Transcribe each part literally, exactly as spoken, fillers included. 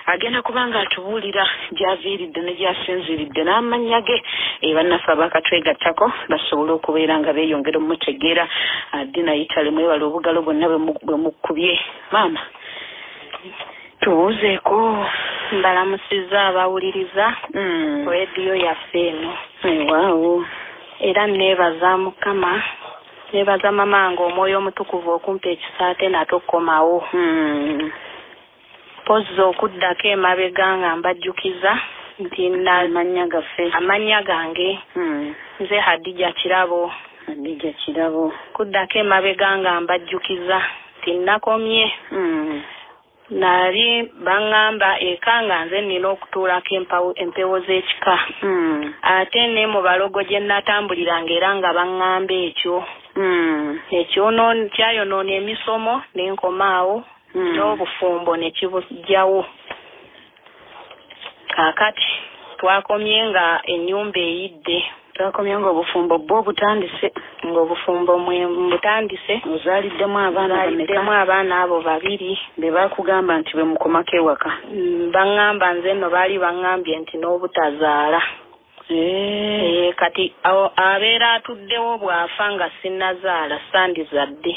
agenda kubanga atubuulira gy'aviiridde ne gy'asinziridde n'amannya ge bannaffe abaakatwegattako basobole okubeera nga beeyongera omutegeera Dina Itale mwebala obugalo bwonna bwe mukkubye. Maama tubuuzeeko. Mbalamusizza abawuliriza rediyo yaffe eno. Waawo. Era neebaza Mukama, neebaza mamange omwoyo omutukuvu okumpa ekisaate natokkomawo. Pozza okuddako emabega nga mbajjukiza nti amannya gaffe amannya gange nze Hadija Kirabo. Hadija Kirabo. Kuddako emabega nga mbajjukiza nti nakomye. Nali bangamba eka nga nze nina okutuulako empewo z'ekika. Ate ne mu balogo gye natambuliranga era nga bangamba ekyo. Ekyo kyayonoona emisomo n'enkomaawo n'obufumbo ne kibujjawo. Kaakati twakomye nga ennyumba eyidde. Twakomye nga obufumbo bwo butandise. Ng'obufumbo mwe butandise. Ozaaliddemu abaana Ozaaliddemu abaana abo babiri. Be baakugamba nti be mukomako ewaka. Bangamba nze nno baali bangambye nti n'obutazaala. Eh. Kati abeera atuddewo bw'afa nga sinnazaala sandizadde.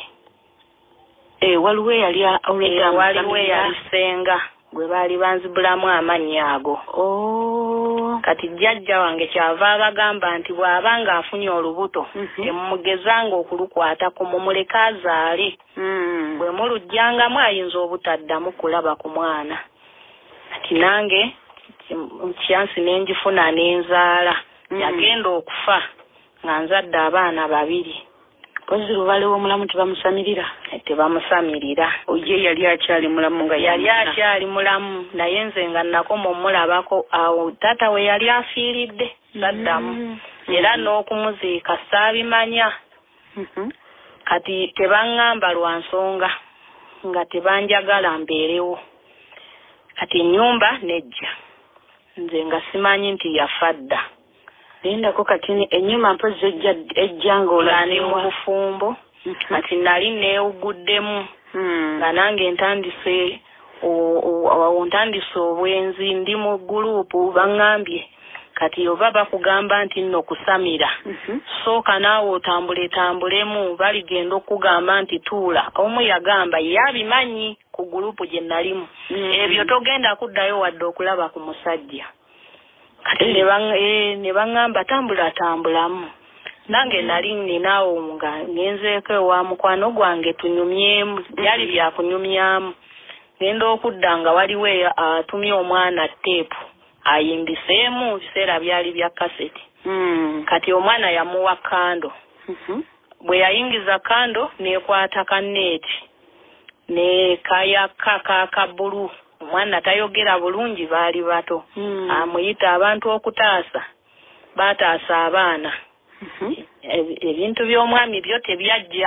Eh, waliwo eyali olwedda waliwo eyali senga gwe baali banzibulamu amannya ago. Oh. Kati jjajja wange kyava abagamba nti bw'aba ng'afunye olubuto temumugezanga okulukwatako mumuleke azaale. Bwe mulujjangamu ayinza obutaddamu kulaba ku mwana. Kati nange kyansi n'enjifuna n'enzaala. Yagenda okufa nga nzadde abaana babiri. Pozi lubale w'omulamu tebamusamirira. Tebamusamirira. Oye yali akyali mulamu nga yali akyali mulamu naye nze nga nakoma omulabako awo taata we yali afiiridde saddamu. Era n'okumuziika saabimanya. Kati tebaŋŋamba lwa nsonga nga tebanjagala mbeerewo. Kati ennyumba nejja. Nze nga simanyi nti yafa dda. Endako kati ennyuma mpozi ejja ejja ng'olani mu bufumbo. Kati nali neewuguddemu nga nange ntandise ntandise obwenzi ndi mu guruupu baŋŋambye kati oba bakugamba nti nno kusamira sooka naawe otambule tambulemu baligenda okugamba nti tuula. Omu yagamba ye abimanyi ku guruupu gye nalimu ebyo togenda kuddayo wadde okulaba ku musajja. Kati ne baŋŋamba tambula tambulamu. Nange nali ninaawo nga ngenzeeko ewa mukwano gwange tunyumyemu byali byakunyumyamu. Ngenda okudda nga waliwo atumye omwana teepu ayimbiseemu biseera byali bya kaseti. Kati omwana yamuwa kando. Bwe yayingiza kando neekwata kaneeti nekayaka kaka bbulu. Omwana tayogera bulungi baali bato. Amuyita abantu okutaasa baataasa abaana. Ebintu by'omwami byo tebyajja.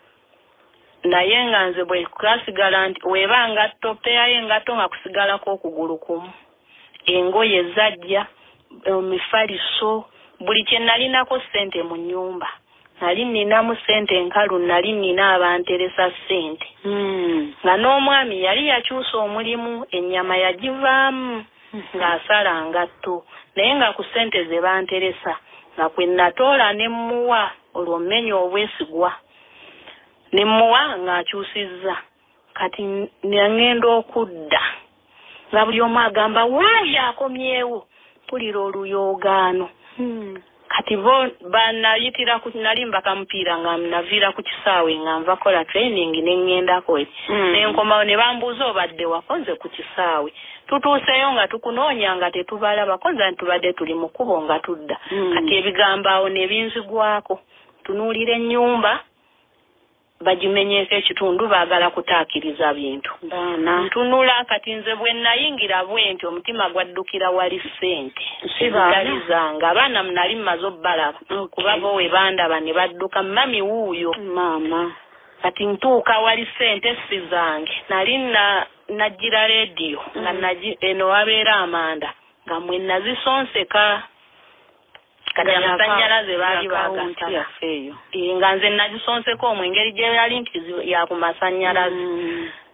Naye nga nze bwe kusigala nti weeba ngatto peyayo engatto nga kusigalako okugulu kumu. Engoye zajja, emifaliso, buli kye nalinako ssente mu nnyumba. Nali ninamu ssente enkalu, nali nina abanteresa ssente. Nga n'omwami yali yakyusa omulimu, ennyama yagivaamu ng'asala ngatto. Naye nga ku ssente ze banteresa nga kwe natoola ne mmuwa olwo mmenya obwesigwa. Ne mmuwa ng'akyusizza. Kati ngenda okudda. Nga buli omu agamba waayi akomyewo. Mpulira oluyoogaano. Kati bo banayitira ku nali mbakamupiira nga naviira ku kisaawe nga nva kola training ne ngendako. Nenkomawo ne bambuuza obadde wakoze ku kisaawe. Tutuuseyo nga tukunoonya nga tetubalaba koza ntubadde tuli mu kkubo nga tudda. Kati ebigambo awo ne binzigwako. Tunuulira ennyumba bagimenyeeko ekitundu baagala kutaakiriza bintu. Ntunula kati nze bwe nayingira bwenti omutima gwaddukira wali ssente. Sibaali zange abaana nali mmaze obbalaba kuba bo we bandaba ne badduka mami wuuyo. Maama. Kati ntuuka wali ssente si zange. Nali na najjira rediyo nga naji eno wabeera Amanda nga mwe nazisonseka. Kati amasannyalaze baali baagata nga nze nazisonseko mu ngeri gye yali nti ya ku masannyalaze.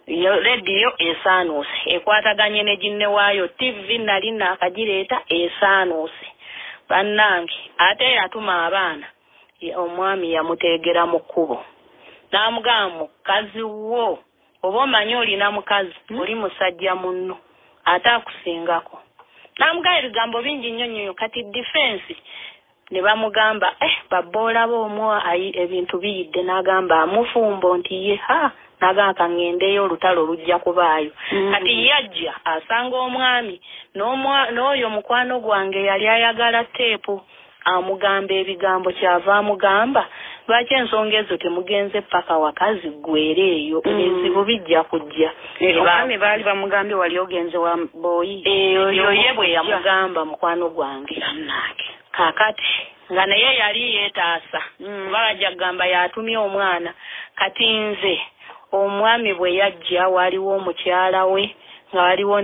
yo radio esaanuuse ekwataganye ne ginne waayo T V nali naakagireeta esaanuuse bannange ate yatuma abaana omwami yamuteegera mu kkubo n'amugamba mukazi wo oba omanyi olina mukazi oli musajja munno ate akusingako n'amugamba ebigambo bingi nnyo nnyo kati defense ne bamugamba eh baboola boomwa ayi ebintu biyidde n'agamba amufumbo nti ye ha n'agamba kangendeyo olutalo lujja kubaayo kati yajja asanga omwami n'oyo mukwano gwange yali ayagala teepu amugamba ebigambo kyava amugamba lwaki ensonga ezo temugenze paka wakazi gwere eyo ebizibu bijja kujja omwami baali bamugambye wali ogenze wa boyi eyo ye bwe yamugamba mukwano gwange bannange kakati nga naye yali yeetaasa kuba bajja kugamba yatumye omwana kati nze omwami bwe yajja waliwo omukyala we nga waliwo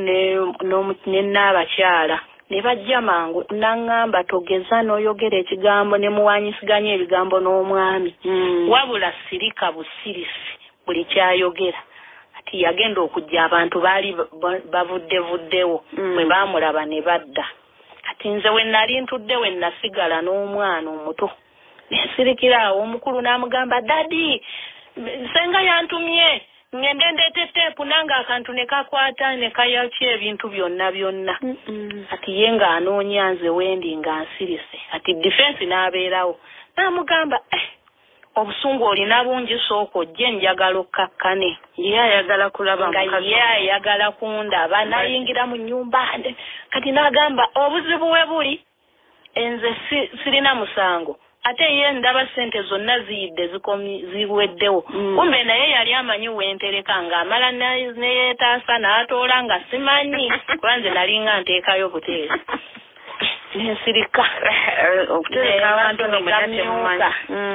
ne n'abakyala ne bajja mangu n'aŋŋamba togeza n'oyogera ekigambo ne muwanyisiganya ebigambo n'omwami wabula sirika busirisi buli kyayogera ati yagenda okujja abantu baali bavuddevuddewo bwe baamulaba ne badda kati nze we nali ntudde we nasigala n'omwana omuto nesirikira awo omukulu n'amugamba dadi senga yantumye ngende ndeete teepu nange akantu ne kakwata ne kayaki ebintu byonna byonna ati ye nga anoonya nze wendi nga nsirise ati defense n'abeerawo n'amugamba eh obusungu olina bungi sooka ojje njagala okkakkane ye ayagala kulaba nga ye ayagala kundaba nayingira mu nnyumba kati n'agamba obuzibu we buli enze sirina musango ate ye ndaba sente zonna ziyidde zikomi ziweddewo kumbe naye yali amanyi wentereka ng'amala neyeetaasa n'atoola nga simanyi kuba nze nalinga nteekayo buteezi nensirika okutereka abantu nga mutamyuka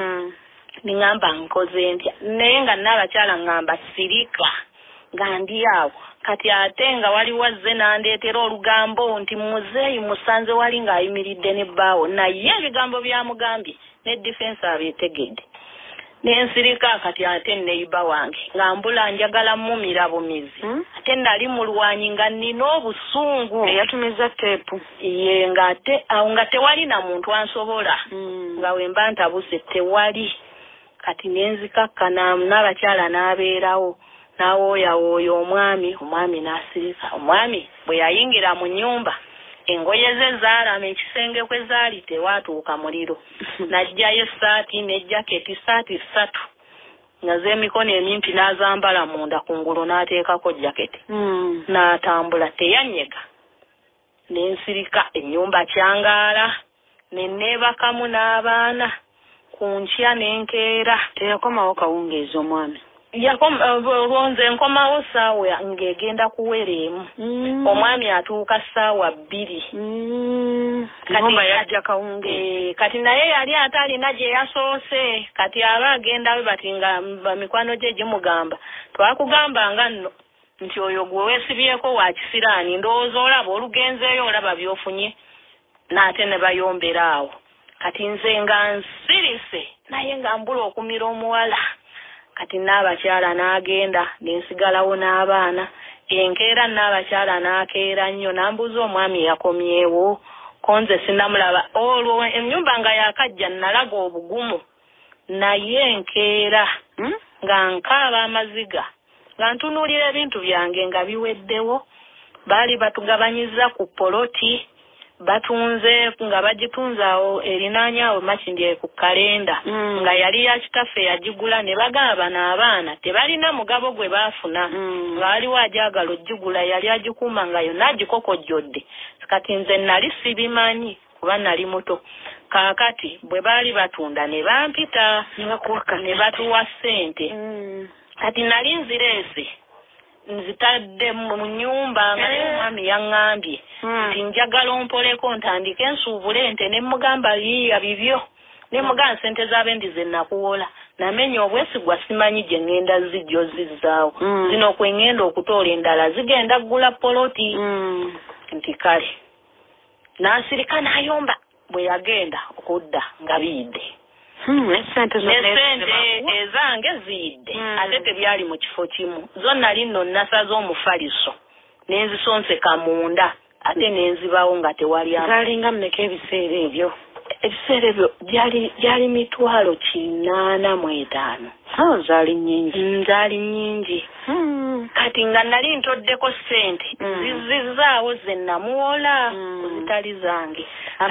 niŋŋamba nkoze ntya naye nga n'abakyala ŋŋamba sirika nga ndi awo kati ate nga waliwo azze n'andeetera olugambo nti muzeeyi musanze wali ng'ayimiridde n'ebbaawo naye ebigambo byamugambye ne defense abeetegedde n'ensirika kati ate neiba wange nga mbula njagala mumira bumizi ate nali mulwanyi nga nina obusungu eyatumiza teepu ye ng'ate awo nga tewali na muntu ansobola nga wemba ntabuse tewali kati nenzikakkana n'abakyala n'abeerawo n'awooyawooya omwami omwami n'asirika omwami bwe yayingira mu nnyumba engoye ze zaalama ekisenge kwe zaali tewaatuuka muliro n'ajjayo essaati n'ejjaketi saati ssatu nga z'emikono emimpi n'azambala munda ku ngulu n'ateekako jaketi n'atambula teyanyega n'ensirika ennyumba kyangaala ne neebakamu n'abaana ku nkya n'enkeera teyakomawo kawungeezi omwami yakonze nkomawo saawa ng'egenda kuwera emu omwami atuuka saawa bbiri ngomba yajja kawungeezi kati naye yali ate alina gye yasoose kati aba agenda we bati nga mikwano gye gimugamba twakugambanga nno nti oyo gwe weesibyeko wa kisiraani ndowooza olaba olugenzeeyo olaba by'ofunye n'ate ne bayombera awo kati nze nga nsirise naye nga mbula okumira omuwala kati n'abakyala n'agenda nensigalawo n'abaana enkeera n'abakyala n'akeera nnyo nambuza omwami yakomyewo konze sinamulaba olwo ennyumba nga yakajja nalaga obugumu naye enkeera nga nkaaba amaziga nga ntunuulira ebintu byange nga biweddewo baali batugabanyiza ku poloti batunze nga bagitunze awo erinaanya awo makindye ku kalenda nga yali ya kitaffe yagigula ne bagaba n'abaana tebalina mugabo gwe baafuna nga waliwo ajagala ogigula yali agikuuma nga yonna agikokojjodde kati nze nali sibimanyi kuba nali muto kaakati bwe baali batunda ne bampita ne batuwa ssente kati nali nzireese nzitadde mu nnyumba nga omwami yaŋŋambye nti njagala ompoleko ntandike ensuubule ente ne mugamba yiiya bibyo ne mugamba sente z'abendi ze nakuwola namenya obwesigwa simanyi gye ŋŋenda zijjo zizzaawo zino kwe ŋŋenda okutoola endala zigenda ggula poloti nti kale n'asirika n'ayomba bwe yagenda okudda nga biyidde Esente ezange zidde ate tebyali mu kifo kimu zonna linno nasaza omufaliso nenzisonseka munda ate nenzibawo nga tewali zalinga mmeka ebiseera ebyo ebiseera ebyo gyali gyali mitwalo kinaana mu etaano oh zaali nnyingi zaali nnyingi kati nga nali ntoddeko ssente zizizaawo ze namuwola kuzitali zange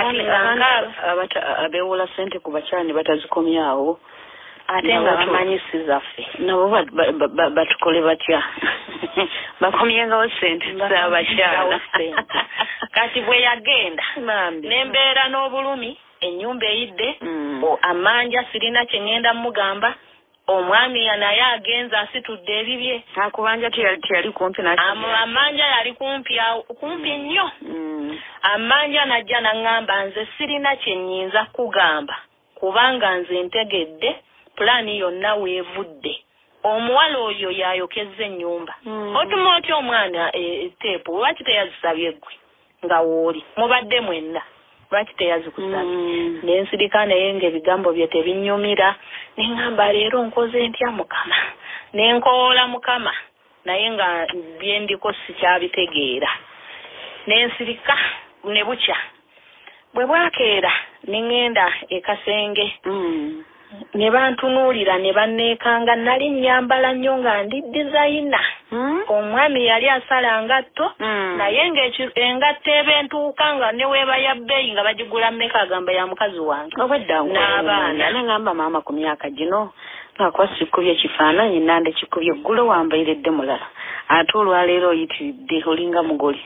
abeewola ssente ku bakyala ne batazikomyawo ate nga bamanyisi zaffe nabo batukole batya bakomyengawo ssente z'abakyala kati bwe yagenda nembeera n'obulumi ennyumba eyidde amanja sirina kye ŋŋenda mugamba omwami naye agenza asitudde ebibye akubanja teyali kumpi amanja yali kumpi kumpi nnyo amanja najja naŋŋamba nze sirina kye nnyinza kugamba kubanga nze ntegedde pulaani yonna weevudde omuwala oyo yayokezza ennyumba otuma otya omwana teepu lwaki teyazisabye ggwe nga wooli mubadde mwenna lwaki teyazikusabye nensirika naye ng'ebigambo bye tebinnyumira neŋŋamba leero nkoze ntya mukama nenkoola mukama naye nga byendiko sikyabitegeera nensirika ne bukya bwe bwakeera neŋŋenda e Kasenge ne bantunuulira ne banneekanga nali nnyambala nnyo nga ndi dizayina omwami yali asala ngatto naye ng'engatto eba entuuka nga ne weeba ya bbeeyi nga bagigula mmeka agamba ya mukazi wange n'abaana naŋŋamba maama ku myaka gino lwakuba sikubye ekifaananyi nande kikubye eggulo wambairedde mulala ate olwaleero oyitiridde olinga mugole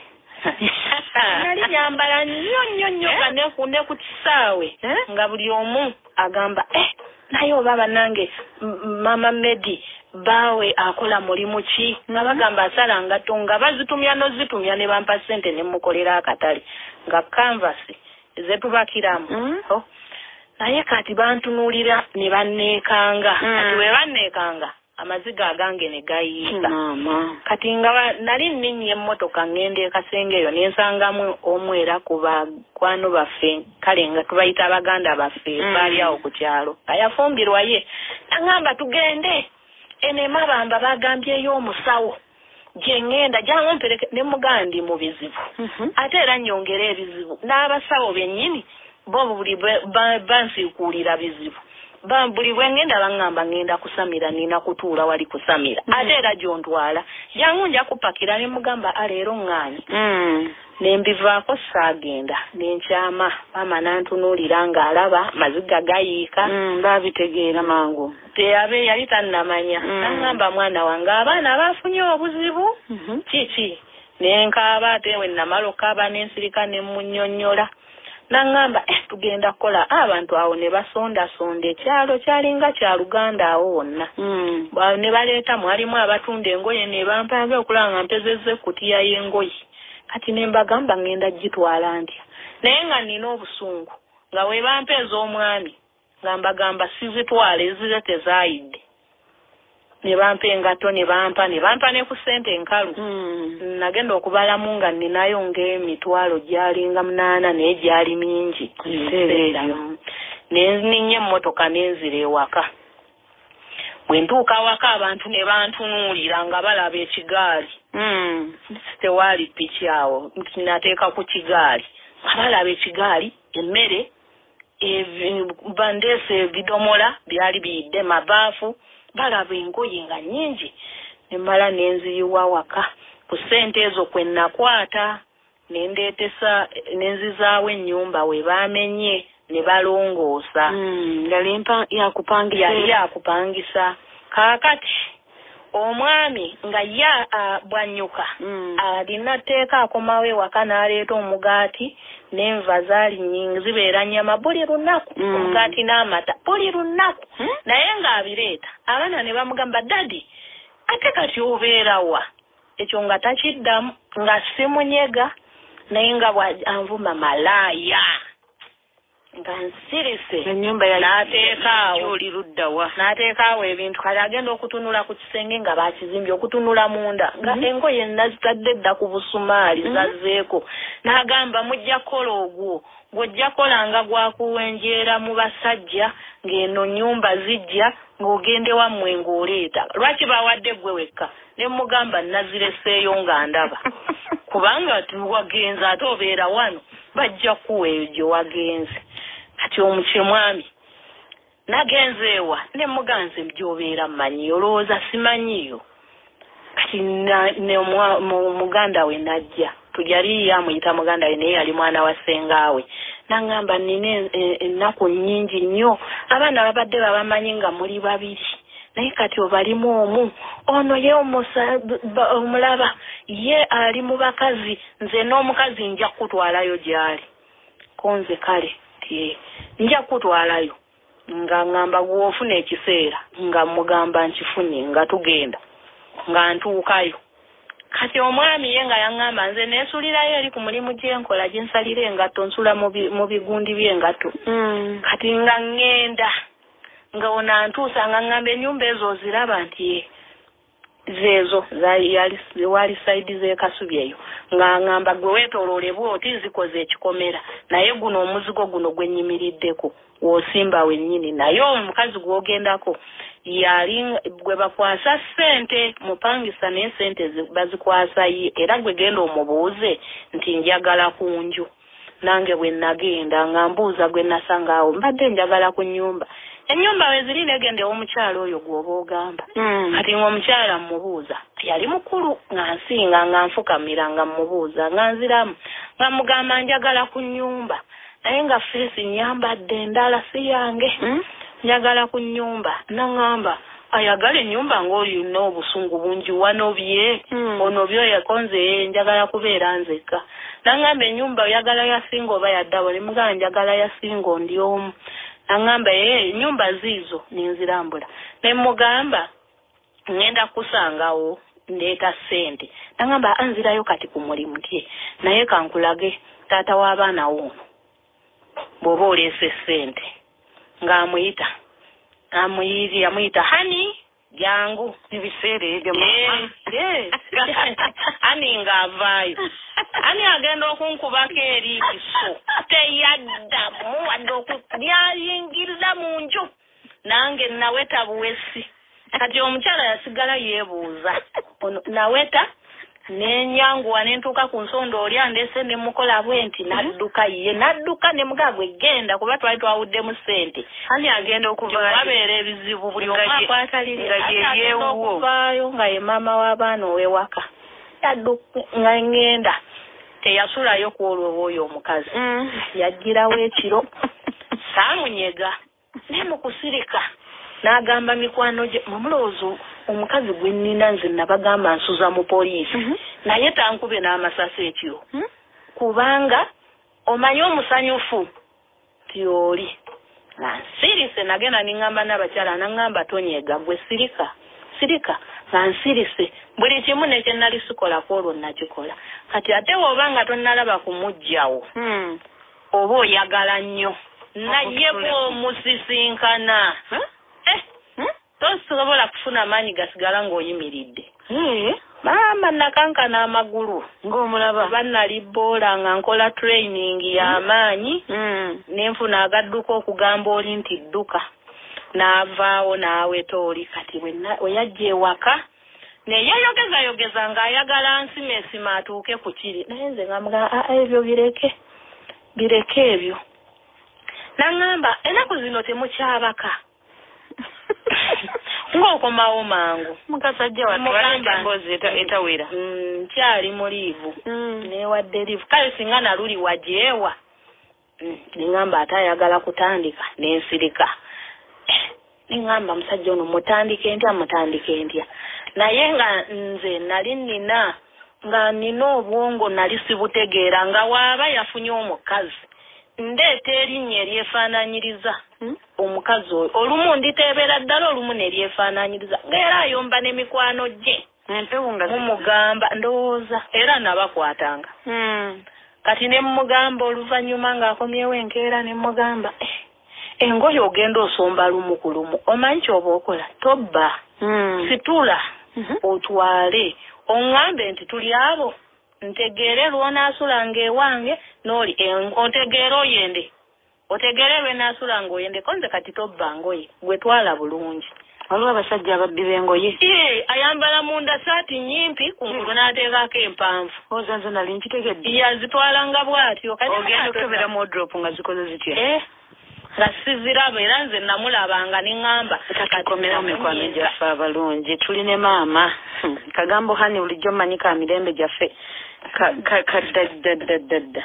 nali nyambala nnyo nnyo nnyo ne ku kisaawe nga buli omu agamba eh naye oba bannange mama Medi baawe akola mulimu ki nga bagamba asala ngatto nga bazitumya nozitumya ne bampa ssente ne mukolera akatale nga kanvasi zetubakiramu naye kati bantunuulira ne banneekanga kati we banneekanga amaziga agange ne gayiika kati nga nali nninnya emmotoka ŋŋenda e Kasenge eyo ne nsangamu omwera ku bakwano baffe kale nga tubayita abaganda baffe baali awo ku kyalo ayafumbirwa ye naŋŋamba tugende eno emabamba bagambyeyo omusawo gye ŋŋenda jangu mpereke ne mugandi mu bizibu ate era nnyongera ebizibu n'abasawo bennyini bo buli bansiikuulira bizibu buli bwe ngenda baŋŋamba ŋŋenda kusamira nina kutuula wali kusamira ate era gyontwala jangu nja kupakira ne mugamba aleero ŋŋaanyi ne mbivaako saagenda nenkyama maama nantunuulira ng'alaba maziga gayiika baabitegeera mangu teyabe yali tannamanya naŋŋamba mwana wange abaana baafunye obuzibu kiki nenkaaba ate we namala okaaba nensirika ne munnyonnyola naŋŋamba eh tugenda kukola abantu awo ne basondasonda ekyalo kyalinga kya Luganda awo wonna ne baleeta mwalimu abatunda engoye ne bampanga okulaba nga mpezezza ekkutiya y'engoye kati ne mbagamba ŋŋenda gitwala ntya naye nga nina obusungu nga we bampa ez'omwami nga mbagamba sizitwala ezire tezaayidde ne bampa engato ne bampa ne bampa ne ku ssente enkalu nagenda okubalamu nga ninayo ng'emitwalo gyalinga munaana naye gyali mingi nenninnya emmotoka nenzira ewaka bwe ntuuka waka abantu ne bantunuulira nga balaba ekigaali tewaali piki awo nateeka ku kigaali nga balaba ekigaali emmere bandeese ebidomola byali biyidde mabaafu balaba engoye nga nnyingi ne mmala nenziyiwa waka ku ssente ezo kwe nakwata ne ndeetesa nenzizaawo ennyumba we baamenye ne balongoosa yali yakupangisa yali yakupangisa kaakati omwami nga ya bwannyuka alina tteeka akomawo ewaka n'aleeta omugaati n'enva zaali nnyingi zibeera nnyama buli lunaku omugaati n'amata buli lunaku naye ng'abireeta abaana ne bamugamba dadi ate kati obeerawa ekyo nga takiddamu nga simunyega naye nga bwanvuma malaaya nga nsirise ennyumba ya n'ateekaawo oli luddawa n'ateekaawo ebintu kale agenda okutunula ku kisenge nga bakizimbye okutunula munda nga Mhm. engoye nazitadde dda ku busumaali Mhm. zazzeeko n'agamba mujja kukola ogwo ng'ojja kolanga gwakuwenjeera mu basajja ng'eno nnyumba zijja ng'ogende wammwe ng'oleeta lwaki bawadde ggwe wekka ne mugamba nazireseeyo nga ndaba kubanga wagenze ate obeera wano bajja kuwa eyo gye wagenze kati omuke mwami nagenze ewa ne muganze gy'obeera mmanyi olowooza simanyiyo kati ne muganda we najja tujali yamuyita muganda we naye yali mwana wa sengaawe nangamba nina ennaku nnyingi nnyo abaana babadde babamanyi nga muli babiri naye kati obalimu omu ono ye omulaba ye ali mu bakazi nze n'omukazi nja kutwalayo gy'ali konze kale ti nja kutwalayo nga ngamba gw'ofuna ekiseera nga mugamba nkifunye nga tugenda nga ntuukayo kati omwami ye nga yaŋŋamba nze neesulirayo eri ku mulimu gyenkola gye nsalira engatto nsula mu bigundi by'engatto kati nga ŋŋenda nga ono antuusa nga ŋŋamba ennyumba ezo oziraba nti zeezo wali saidi z'ekasubi eyo nga ŋŋamba gwe weetooloole bw'oti zikoze ekikomera naye guno omuzigo guno gwe nnyimiriddeko w'osimba wennyini naye omukazi gw'ogendako yali gwe bakwasa ssente mupangisa naye ssente bazikwasa ye era gwe genda omubuuze nti njagala ku nju nange bwe nagenda nga mbuuza gwe nasanga awo mbadde njagala ku nnyumba ennyumba we ziri negende omukyala oyo gw'oba ogamba kati ng'omukyala mmubuuza yali mukulu nga nsinga nga nfukamira nga mmubuuza nga nziramu nga mugamba njagala ku nnyumba naye nga feesi nyambadde endala si yange njagala ku nnyumba naŋŋamba ayagala ennyumba ng'olina obusungu bungi wano bye ono byo yakonze njagala kubeera nzekka naŋŋamba ennyumba oyagala yasinga oba yaddawo ne mugamba njagala yasinga ndi omu naŋŋamba ee ennyumba ziizo ninzirambula ne mugamba ŋŋenda kusangawo ndeeta ssente naŋŋamba anzirayo kati ku mulimu tye naye kankulage taata w'abaana woono bw'oba oleese ssente ng'amuyita amuyiri amuyita hani jangu ebiseera ebyo ani ng'avaayo ani agenda okunkubako eri kiso teyaddamu wadde okulyayingirira mu nju nange naweta buwesi kati omukyala yasigala yeebuuza naweta nenyanguwa nentuuka ku nsonda oli andese ne mukola bwe nti nadduka ye nadduka ne mugagwe genda kuba twali twawuddemu ssente ani agenda okubabeera ebizibu buli omu akwatalireyeewuwo okuvaayo nga ye maama w'abaana ow'ewaka yadduka nga ŋŋenda teyasulayo ku olwo oyo omukazi yagirawo ekiro saamunyega ne mu kusirika n'agamba mikwano gye mumulowoozo omukazi gwe nnina nze nabagamba nsuza mu poliisi naye tankube n'amasasi ekiro kubanga omanyi omusanyufu tyoli nga nsirise nagenda niŋŋamba n'abakyala naŋŋamba tonyega gwe sirika sirika nga nsirise buli kimu nekye nali sikolako olwo nakikola kati ate woba nga tonnalaba kumugjawo oba oyagala nnyo naye bw'omusisinkana tosobola kufuna maanyi gasigala ng'oyimiridde maama nakankana amagulu ng'omulaba bannali boola nga nkola training y'amaanyi nenfuna agadduka okugamba oli nti dduka n'avaawo n'aweta oli kati we yajja ewaka neyeyogezayogeza ng'ayagala nsimesima atuuke ku kiri naye nze ngamugamba ebyo bireke bireke ebyo naŋŋamba ennaku zino temukyabaka ng'okomawo mangu mukasajja watemboozi etawera nkyali mu liivu newadde liivu kale singa naluli wajeewa niŋŋamba ate ayagala kutandika n'ensirika niŋŋamba musajja ono mutandike ntya mutandike ntya naye nga nze nali nina nga nina obwongo nali sibutegeera nga waaba yafunye omukazi ndeeta erinnya eryefaananyiriza omukazi oyo olumu nditeebeera ddala olumu neryefaananyiriza ngaera ayomba n'emikwano gye mumugamba ndowooza era nabakwatanga kati ne mugamba oluvannyuma ng'akomyewo enkeera ne mugamba eh, engoye ogenda osomba lumu ku lumu omanyi ky'oba okola tobba mm. situla mm-hmm. otwale oŋŋambe nti tuli abo ntegeere lw'onaasulanga ewange n'oli otegeere oyende otegeere lwe naasulanga oyende konze kati tobba ngoye gwe twala bulungi waliwo abasajja ababbi b'engoye ee ayambala munda saati nyimpi kungulu n'ateekako empanvu ozanze nali nkitegedde yazitwalanga bw'atyo ogenda okutobera mu wardrobe nga zikoze zitya ee nga siziraba era nze namulabanga ne ŋŋamba katukomerawo mikwano gyaffe abalungi tuli ne maama kagambo hani bulijjo mmanyika mirembe gyaffe kaddaddaddaddadda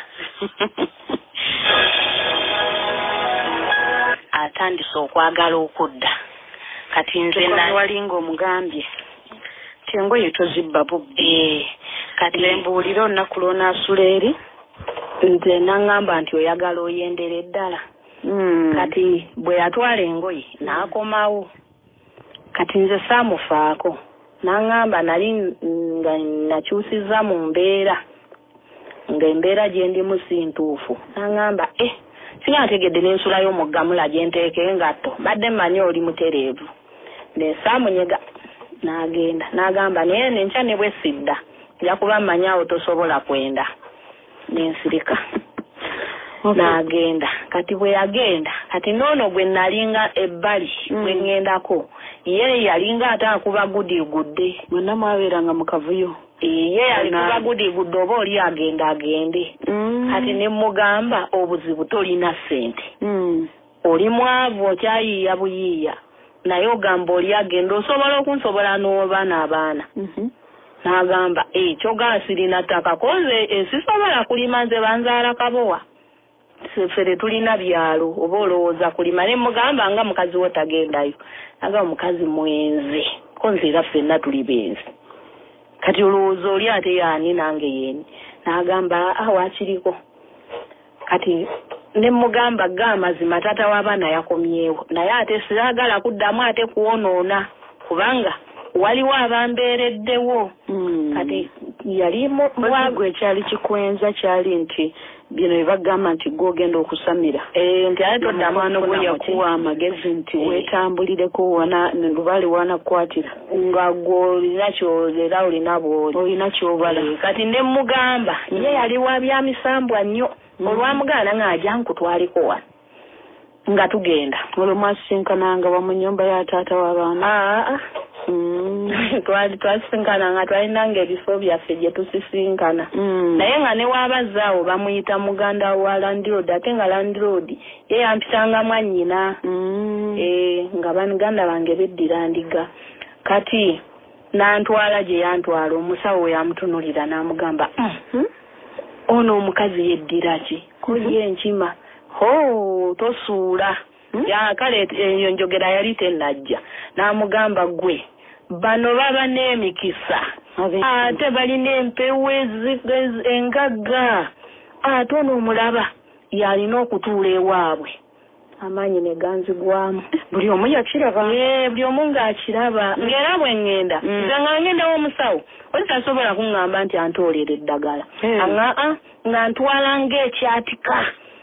atandise okwagala okudda kati nze walinga omugambye tengoye tozibba bubbi kati lembuulira olunaku lw'onaasula eri nze naŋŋamba nti oyagala oyendere ddala mm. kati bwe yatwala engoye n'akomawo kati nze saamufaako naŋŋamba nali nga nakyusizza mu mbeera ng'embeera gye ndimu si ntuufu naŋŋamba eh singa ntegedde n'ensulayo omuggamula gye nteeka engatto badde mmanyi oli mutereevu ne saamunyega n'agenda n'agamba naye nenkya ne bwe sidda nja kuba mmanyi awo tosobola kwenda n'ensirika okay. n'agenda kati bwe yagenda kati noono gwe nalinga ebbali mm. bwe ŋŋendako ye yalinga ate akuba gudigudde mwenna mwabeeranga mu kavuyo ye yalikuba gudigudde oba oli agenda agende mm. kati ne mugamba obuzibu tolina ssente mm. oli mwavu okyayiiya buyiiya naye ogamba oli agenda osobola okunsobola n'obaana abaana mm-hmm. n'agamba ekyo gaa sirina ttaka koze esisobola kulima nze banzaala kabowa fere tulina byalo oba olowooza kulima ne mugamba nga mukazi wo tagendayo aga omukazi mwenze konzira ffenna tuli benzi kati olowooza oli ate yaani nange yeni n'agamba awakiriko kati ne mugamba ga mazima tata w'abaana yakomyewo naye ate siragala kuddamu ate kuwonoona kubanga waliwo abambeereddewo mm. kati yali mwago ekyali kikwenza kyali nti bino ebagamba nti gwogenda okusamira e, nti ate toddamu gwe yakuwa amagezi nti e. weetambulireko wana lubali wanakukwatira nga gwe olina kyolera olina bwoli olina kyobala e. kati ne mugamba mm. ye yali wa byamisambwa nnyo mm. olwamugaana ng'ajja nkutwaliko wano nga tugenda olwo mwasisinkananga wa mu nnyumba ya taata w'abaana aa mm. twali twasinkana nga twalinanga ebifo byaffe gye tusisinkana mm. naye nga ne waabazaawo bamuyita muganda wa Landroad ate nga Landroad ye yampitanga mwannyina mm. e, nga baniganda bange beddira ndiga kati nantwala gye yantwala omusawo we yamutunulira n'amugamba mm-hmm. ono omukazi yeddira ki kuli enkima ho tosuula hmm? ya kale eyo njogera yali tennajja n'amugamba gwe bano baba n'emikisa ate balina empewo engagga ate ono omulaba yalina okutuula ewaabwe amaanyi ne ganzigwamu buli omu yakiraba ye buli omu ng'akiraba mm. ng'era bwe ŋŋenda mm. nze nga ŋŋendawo omusawo oli tasobola kuŋŋamba nti antoolera eddagala hey. aŋaa nga ntwala ng'ekyatika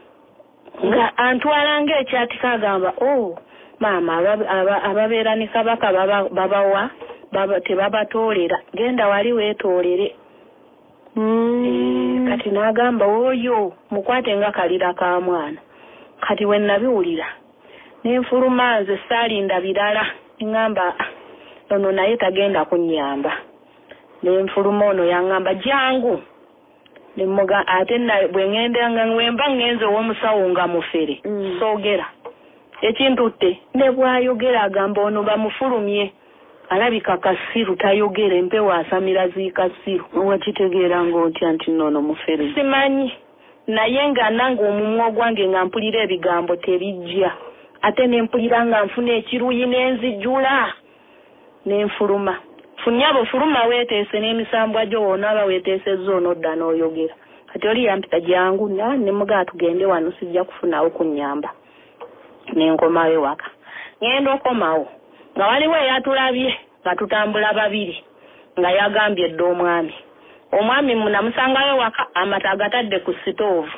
nga antwala ng'ekyatika agamba oh maama ababeera ne kabaka babawa baba tebabatoolera genda wali weetoolere mm. e, kati n'agamba oyo mukwate nga kalira ka mwana kati we nabiwulira n'enfuluma nze saalinda birala ngamba ono naye tagenda kunnyamba n'enfuluma ono yaŋŋamba jangu nemuga ate na bwe ŋŋendanga wemba ŋŋenze ow'omusawo nga mufere mm. soogera ekintutte ne bw'ayogera agamba ono bamufulumye alabika kasiru tayogera empewo asamira ziikasiru wakitegeera ng'otya nti noono mufere simanyi naye nga nange omumwa ogwange nga mpulira ebigambo tebijja ate ne mpulira nga nfuna ekiruyi n'enzijula n'enfuluma funyabo fuluma weeteese n'emisambwa gyo woonaaba weeteesezza onodda n'oyogera kati oli yampita jangu ne mugaa tugende wano sijja kufunawo kunnyamba n'enkomawo waka ŋŋenda okomawo nga waliwo eyatulabye nga tutambula babiri nga yagambye dda omwami omwami namusangayo waka amata agatadde ku sitoovu.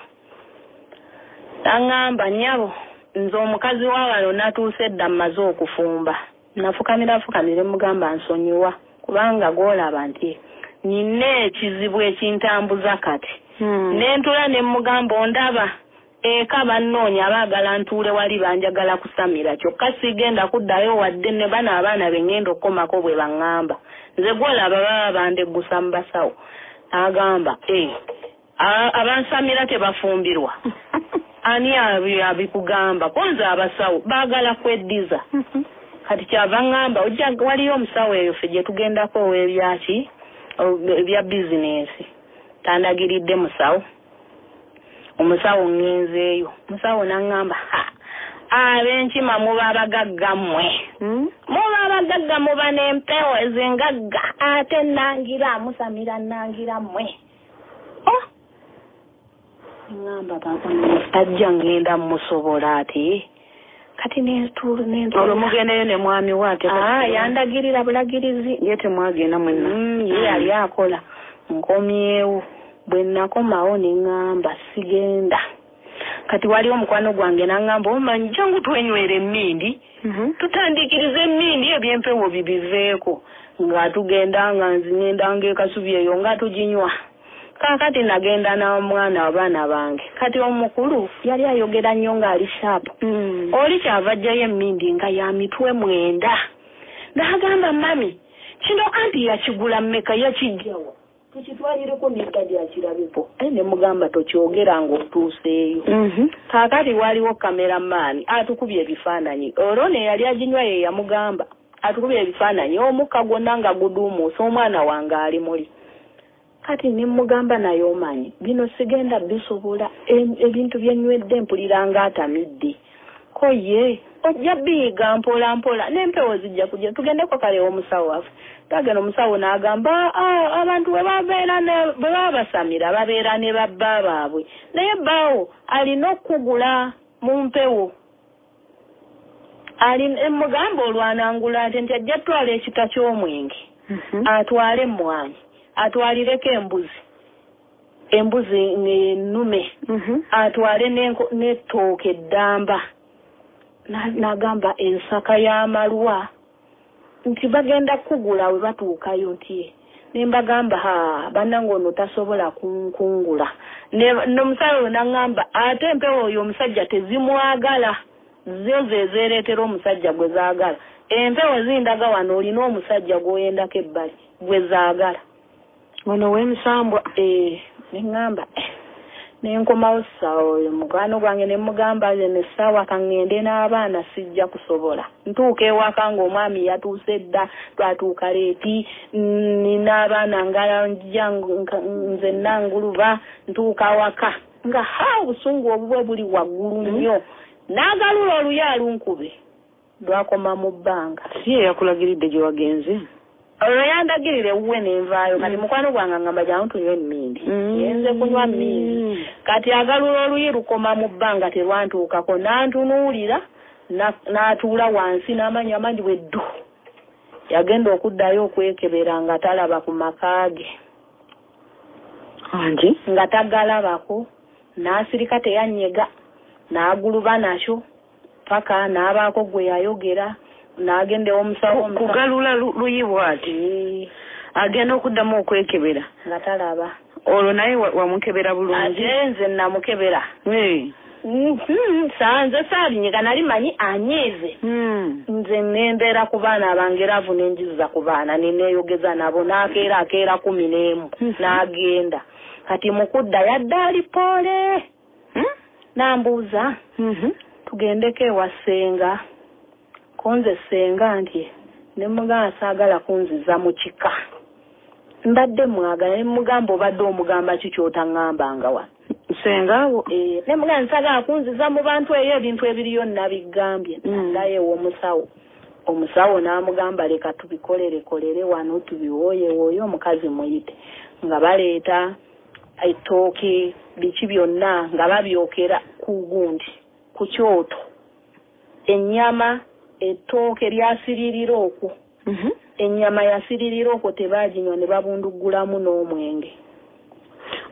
N'aŋŋamba nnyabo nze omukazi wa wano natuuse dda mmaze okufumba. Nafukamira fukamire mugamba nsonyiwa kubanga gw'olaba nti nina ekizibu ekintambuza kati. Hmm. Nentula ne mugamba ondaba eka bannoonya baagala ntuule wali banjagala kusamira kyokka sigenda kuddayo wadde ne bano abaana be ngenda okukomako bwe baŋŋamba. Nze gw'olaba baba bandeggusa mu basawo. Agamba eh abansamira tebafumbirwa. Ani abikugamba konza abasawo baagala kweddiza. Kati kyava ŋŋamba ojja waliyo omusawo eyo ffe gye tugendako ow'ebyaki ebya bizinensi. Tandagiridde musawo. Omusawo ngenzeeyo. Musawo n'aŋŋamba ab'enkima muba abagagga mmwe. Muba abagagga muba n'empewo ez'engagga ate nangira musamira nangira mmwe. Oh! Ngamba papa ajja ngenda musobola ati. Kati n'entuulu n'entuulu. Olwo mugendeyo ne mwami waate. Ah, yandagirira bulagirizi. Ye temwagenda mwenna. Mm, ye yali akola. Nkomyewo. Bwe nakomawo ne ŋŋamba sigenda. Kati wali omukwano gwange n'aŋŋamba omanyi jangu twenywera emmindi. Tutandikiriza emmindi eby'empewo bibiveeko. Nga tugenda nga nzingenda ng'ekasubi eyo nga tuginywa. Kakati nagenda n'omwana abaana bange. Kati omukulu yali ayogera nnyo ng'ali shaapu. Mm. Oli kyava ajjayo emmindi nga ya mitwe mwenda. N'agamba mami kino anti yakigula mmeka yakijjawo. Tukitwalireko n'eddadi akirabepo. Aye ne mugamba tokyogera ng'otuuseeyo. Mm-hmm. Kakati waliwo kameramaani atukubye ebifaananyi. Olwo ne yali aginywa ye yamugamba atukubye ebifaananyi omukka gwonna nga guduumuusa omwana wange ali muli. Kati ne mugamba naye omanyi bino sigenda bisobola ebintu byenywedde mpulira ng'atamidde. Ko ye ojja biyiga mpola mpola n'empewo zijja kujja tugendeko kale omusawo waffe. Twagenda omusawo n'agamba abantu bwe babeera bwe baba basamira babeera ne babba baabwe naye bbaawo alina okugula mu mpewo. Mugamba olwanangula ate nti ajja twala ekita ky'omwenge atwale emmwanyi atwalireko embuzi embuzi ennume atwale n'ettooke eddamba n'agamba ensaka y'amalwa nti bagenda kugula we batuukayo nti ne mbagamba ha bannange ono tasobola kunkungula n'omusawo n'aŋŋamba ate empewo oyo omusajja tezimwagala zo ze zeereetera omusajja gwe zaagala empewo zindaga wano olina omusajja gw'oyendako ebbali gwe zaagala. Ono w'emisambwa eh neŋŋamba nenkomawo ssaawa oyo mukwano gwange ne mugamba nze n'essaawa kaŋŋende n'abaana sijja kusobola ntuuka ewaka ng'omwami yatuuse dda twatuuka leeti nina abaana ngala njja nze nanguluba ntuuka waka nga ha obusungu obubwe buli waggulu nnyo n'agalula oluya alunkube lwakoma mu bbanga. Si ye yakulagiridde gye wagenze? Olwo yandagirire wuwe n'envaayo kati mukwano gwange ngamba jangu tunywe emmindi. Yenze kunywa mmindi. Kati agalula oluyi lukoma mu bbanga terwantuukako n'antunuulira n'atuula wansi n'amanya amangi bwe ddu. Yagenda okuddayo okwekebera nga talaba ku maka ge. Angi? Nga tagalabako n'asirika teyanyega n'aguluba nakyo paka n'abaako gwe yayogera. N'agenda omusawo kugalula luyibwa ati agenda okuddamu okwekebera nga talaba. Olwo naye wamukebera bulungi? Ate nze namukebera. Sanze saalinyiga nali manyi anyiize. Nze nembeera ku baana abangeravu n'enjiza ku baana neneeyogeza nabo n'akeera akeera kumi n'emu n'agenda. Kati mukudda yadde ali poole. Nambuuza tugendeko ewa Ssenga. Konze Ssenga nti ne mugamba saagala kunziza mu kika. Mbadde mwagala ne mugamba obadde omugamba ki ky'otaŋŋambanga wa. Ssenga wo eh ne mugamba saagala kunziza mu bantu eyo ebintu ebiriyo nabigambye. Ngaye omusawo. Omusawo n'amugamba leka tubikolere kolere wano tubiwooye wooyo omukazi muyite. Nga baleeta ettooke biki byonna nga babyokera ku gundi ku kyoto. Ennyama ettooke lyasiririra okwo. Ennyama yasiririra okwo tebaaginywa ne babundugulamu n'omwenge.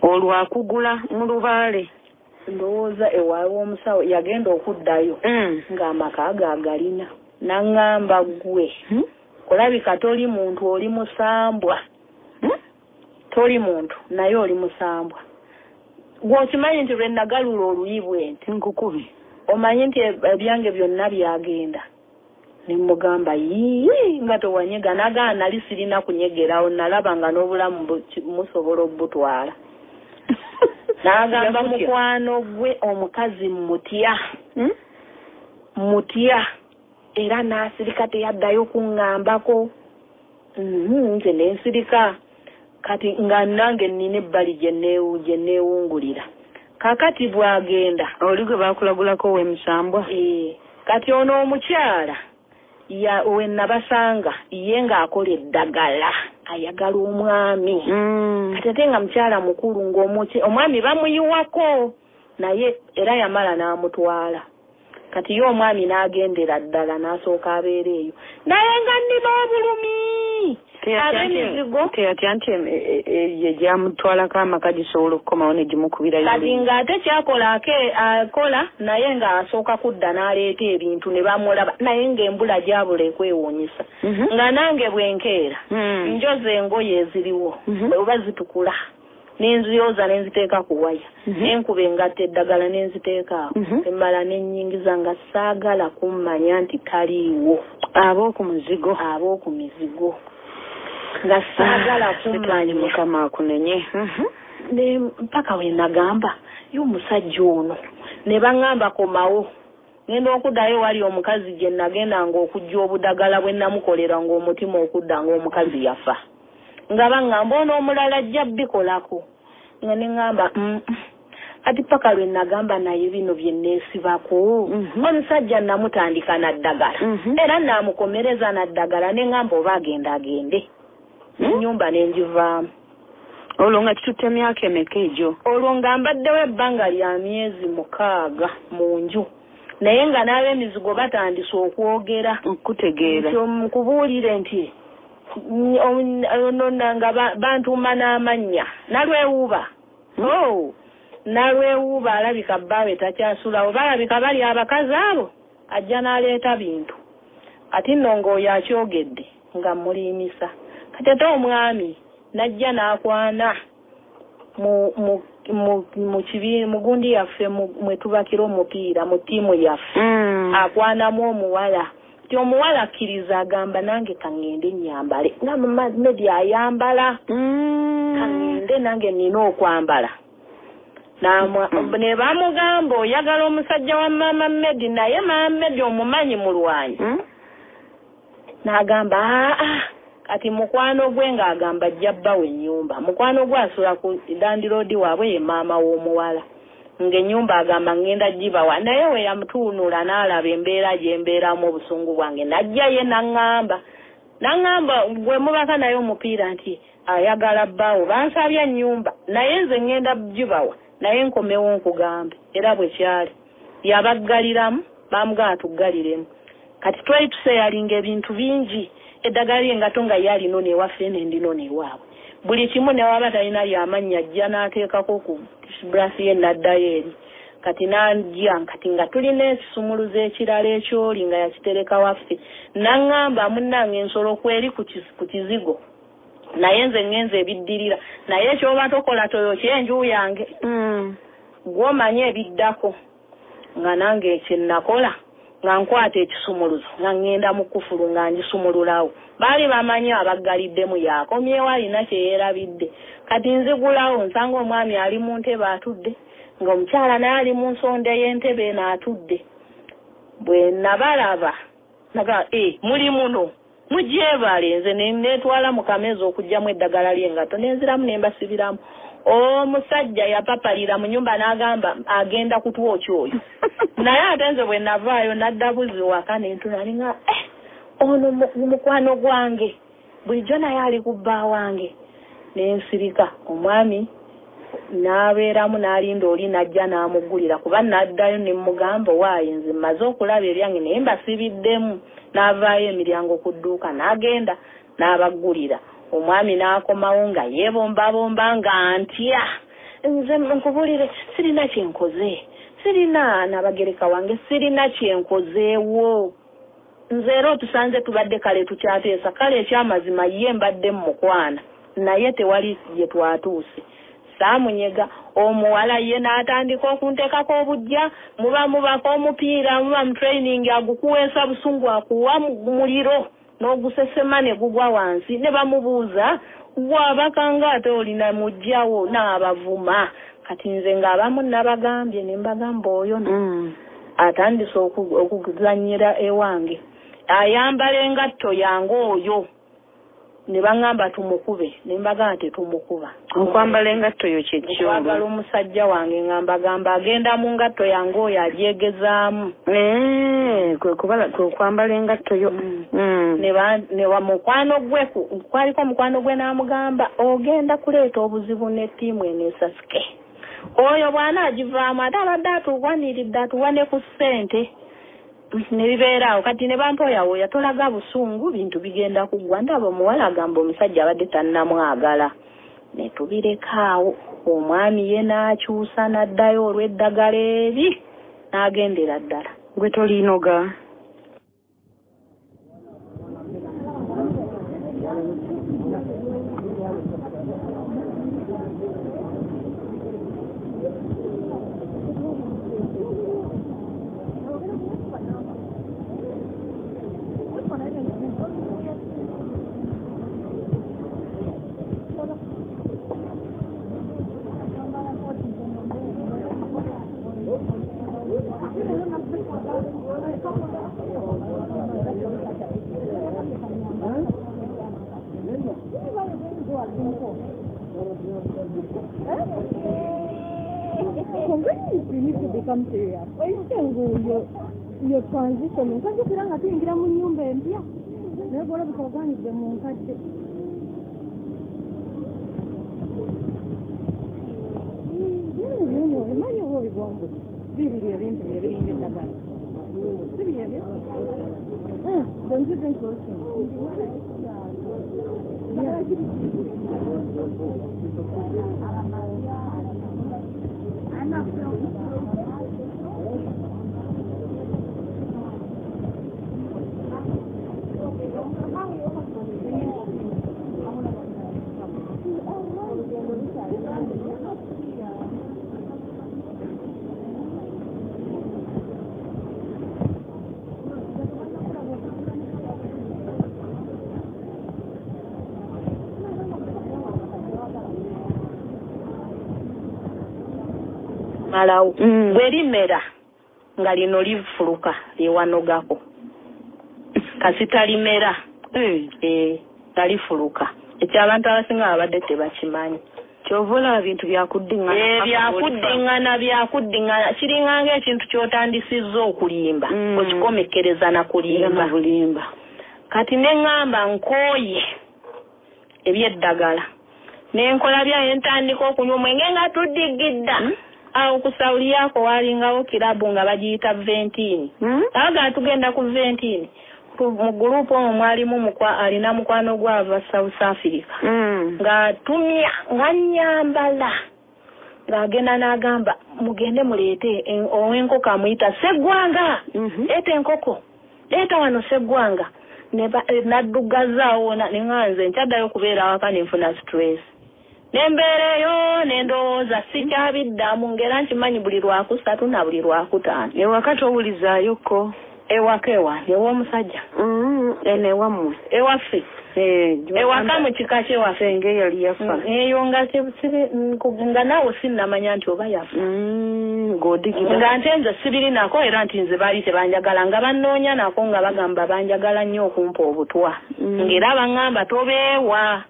olwakugula mu lubaale ndowooza ewaabwe omusawo yagenda okuddayo mm. ng'amaka gaagalina naŋŋamba ggwe hmm? kulabika toli muntu oli musambwa hmm? toli muntu naye oli musambwa gw'okimanyi nti lwe nagalula oluyibwe nti nkukubi omanyi nti ebyange byonna byagenda ne mugamba yii nga towanyega nagaa nali sirina kunyegerawo nalaba nga n'obulamu musobola obbutwala n'agamba mukwano gwe omukazi mutya hmm? mutya era n'asirika teyaddayo kuŋŋambako nze n'ensirika kati nga nange nnina ebbali gye neewungulira kakati bw'agenda oli gwe baakulagulako w'emisambwa ee kati ono omukyala ya we nabasanga ye ng'akola eddagala ayagala omwami mm. kati ate nga mukyala mukulu ng'omwami bamuyiwako naye era yamala n'amutwala kati ye omwami n'agendera ddala n'asooka abeera eyo naye nga nnina obulumi ab'emizigo teyatya nti ye gyamutwalako amaka gisobola okukomawo ne gimukubira kati ng'ate kyakola ake akola naye ng'asooka kudda n'aleeta ebintu ne bamulaba naye ng'embula gyabula ekwewuunyisa mm-hmm. nga nange bwenkeera mm. njoza engoye eziriwo mm-hmm. oba zitukula n'enziyooza n'enziteeka ku waya mm-hmm. n'enkuba engatta eddagala n'enziteeka awo mm-hmm. emmala n'ennyingiza nga saagala kummanya nti taliiwo ab'oku muzigo ab'oku mizigo nga saagala kummanya mukama akunenye ne mpaka we nagamba y'omusajja ono ne baŋŋamba komawo ngenda okuddayo wali omukazi gye nagendanga okujja obudagala bwe namukolera ng'omutima okudda ng'omukazi yafa nga baŋŋamba ono omulala ajja bikolako nga ne ŋŋamba ati paka lwe nagamba naye bino bye neesibako mm-hmm. omusajja namutandika naddagala mm-hmm. era naamukomereza naddagala ne ŋŋamba oba agenda agende ennyumba mm-hmm. n'engivaamu olwo nga kitutte emyaka emeka egyo olwo nga mbaddewo ebbanga lya myezi mukaaga mu nju naye nga n'ab'emizigo batandise okwogera okutegeera nkubuulire nti nga bantuuma n'amannya nalwewuuba oh nalwewuuba alabika bbaawe takyasulawo balabika bali abakazi abo ajja n'aleeta bintu ati nno ng'oyo akyogedde nga muliimisa kati ate omwami najja n'akwana mu mu mu mu kibi mugundi yaffe mwe tubakira omupiira mu ttiimu yaffe mm. akwanamu omuwala ti omuwala akkiriza agamba nange kaŋŋende ennyambale nga Medi ayambala mm. kaŋŋende nange nina okwambala mm. ne bamugamba oyagala omusajja wa maama Medi naye maama Medi omumanyi mulwanyi mm. n'agamba aa kati mukwano gwe ng'agamba ajja bbawe ennyumba mukwano gwe asula ku dandiroodi waabwe ye maama w'omuwala ng'ennyumba agamba ngenda gibawa naye we yamutuunula n'alaba embeera gy'embeeramu obusungu bwange najja ye n'aŋŋamba n'aŋŋamba gwe mubaka naye omupiira nti ayagala bbaawo bansabya ennyumba naye nze ngenda gibawa naye nkomewo nkugambe era bwe kyali yabaggaliramu bamugamba tuggaliremu kati twali tuseeyalinga ebintu bingi eddagala ly'engato nga ye alino n'ewaffe n'endino n'ewaabwe buli kimu ne waba talina lyamannya ajja n'ateekako ku burasi ye n'addayo eri kati n'ajja kati nga tulina ekisumuluzo ekirala ekyoli nga yakitereka waffe n'aŋŋamba munnange ensolo kweri ku kizigo naye nze ŋŋenze ebiddirira naye ekyoba tokola toyo kyenju yange mm. gw'omanye ebiddako nga nange kye nakola nga nkwata ekisumuluzo nga ŋŋenda mu kkufulu nga ngisumululawo baali bamanyi abaggaliddemu yakomyewo alina kye yeerabidde kati nzigulawo nsanga omwami ali mu ntebe atudde ng'omukyala naye ali mu nsonda y'entebe eno atudde bwe nabalaba naga e muli muno mugyebale nze neetwala mu kameezi okugyamu eddagala ly'engato nenziramu ne mbasibiramu omusajja yapapalira mu nyumba n'agamba agenda kutwokya oyo naye ate nze bwe navaayo nadda buzi waka nentuna ninga eh, ono mukwano gwange bulijjo naye ali ku bba wange nensirika omwami n'abeeramu n'alinda oli najja n'amuggulira kuba naddayo ne mugamba waayo nze mmaze okulaba ebyange naye mbasibiddemu n'avaayo emiryango ku dduuka n'agenda n'abaggulira omwami n'akomawo nga yeebombabomba nga ntya nze nkubulire sirina kyenkoze sirina nabagereka wange sirina kyenkozeewo nze era tusanze tubadde kale tukyateesa kale ekyamazima ye mbadde mukwana naye tewali gye twatuuse saamunyega omuwala ye n'atandika okunteekako obujja muba mubako omupiira muba mu training agukuweesa busungu akuwa muliro n'ogusesema ne gugwa wansi ne bamubuuza gwabakanga ate olina mujjawo n'abavuma kati nze ng'abamu nabagambye ne mbagamba oyo mm. atandise okuganyira ewange ayambala engatto yange oyo ne bangamba tumukube ne mbagamba tetumukuba okwambala engatto yo kyekyo okwagala omusajja wange ngamba gamba agenda mu ngatto yange oyo agyegezaamu eh kwambala engatto yo mm. mm. ne wa mukwano gwe kwaliko mukwano gwe n'amugamba ogenda kuleeta obuzibu ne ttiimu eneesasike oyo bwana agivaamu ate abadde atuwaniridde atuwane ku ssente ne bibeeraawo kati ne bampoyawo yatolaga busungu bintu bigenda kuggwa ndaba omuwala agamba omusajja abadde tannamwagala ne tubirekaawo omwami ye n'akyusa n'addayo olw'eddagala ebi n'agendera ddala gwe tolinoga Come serious. Why you can go your your transition? Because you can't get in the nyumba mpya. Na bora bukogani bya munkate. Yeye yeye manya wo ibongo. Bibi ya bintu ya bintu ndaba. Bibi ya. Ah, don't you think so? I'm not malawo mm. bwerimera nga lino livuluka lyewanogako kasita limera eh eh talifuluka ekyabantu abasinga abadde tebakimanyi kyovola ebintu byakuddingana eh byakuddingana byakuddingana kiringanga ekintu kyotandisizza okulimba mm. okikomekereza na kulimba bulimba kati neŋŋamba nkooye ebyeddagala nenkola byayo ntandika okunywa omwenge nga tuddigidda mm? awo ku Sauli yako walingawo kirabu nga bagiyita ventini hmm? aga tugenda ku ventini mu group omwo mwalimu mukwa alina mukwano gwava South Africa hmm. nga tumya nga nyambala nga agenda n'agamba mugende muleete owenkoko amuyita Seggwanga mm-hmm. ete enkoko leeta wano Seggwanga naddugazaawo neŋŋanze nkyaddayo kubeera awaka nenfuna stress nembeereyo nendowooza sikyabiddamu ngera nkimanyi buli lwakusatu na buli lwakutaano ewaka towulizaayokko ewaka ewa ew'omusajja eno ewammwe ewaffe ewaka mu kika kyewaffe nge yali yafa eyo nga nga naawe sinnamanya nti oba yafa nga nte nze sibiri nako era nti nze baali tebanjagala nga bannoonya nako nga bagamba banjagala nnyo okumpa obutwa ngera baŋŋamba tobeewa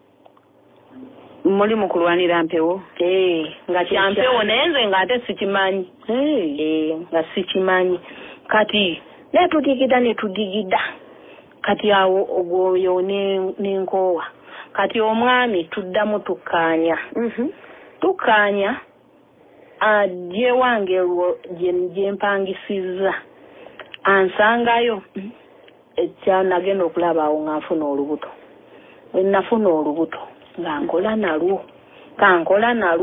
muli mu kulwanira mpewo eh nga kyampewo naye nze nga ate sikimanyi eh nga sikimanyi kati netudigida netudigida kati awo ogwoyo n'enkoowa kati omwami tuddamu tukkaanya mhm tukkaanya ajje wange gye mpangisizza ansangayo ekyanagenda okulaba awo nga nfuna olubuto bwe nafuna olubuto nga nkola nalwo kankola nalwo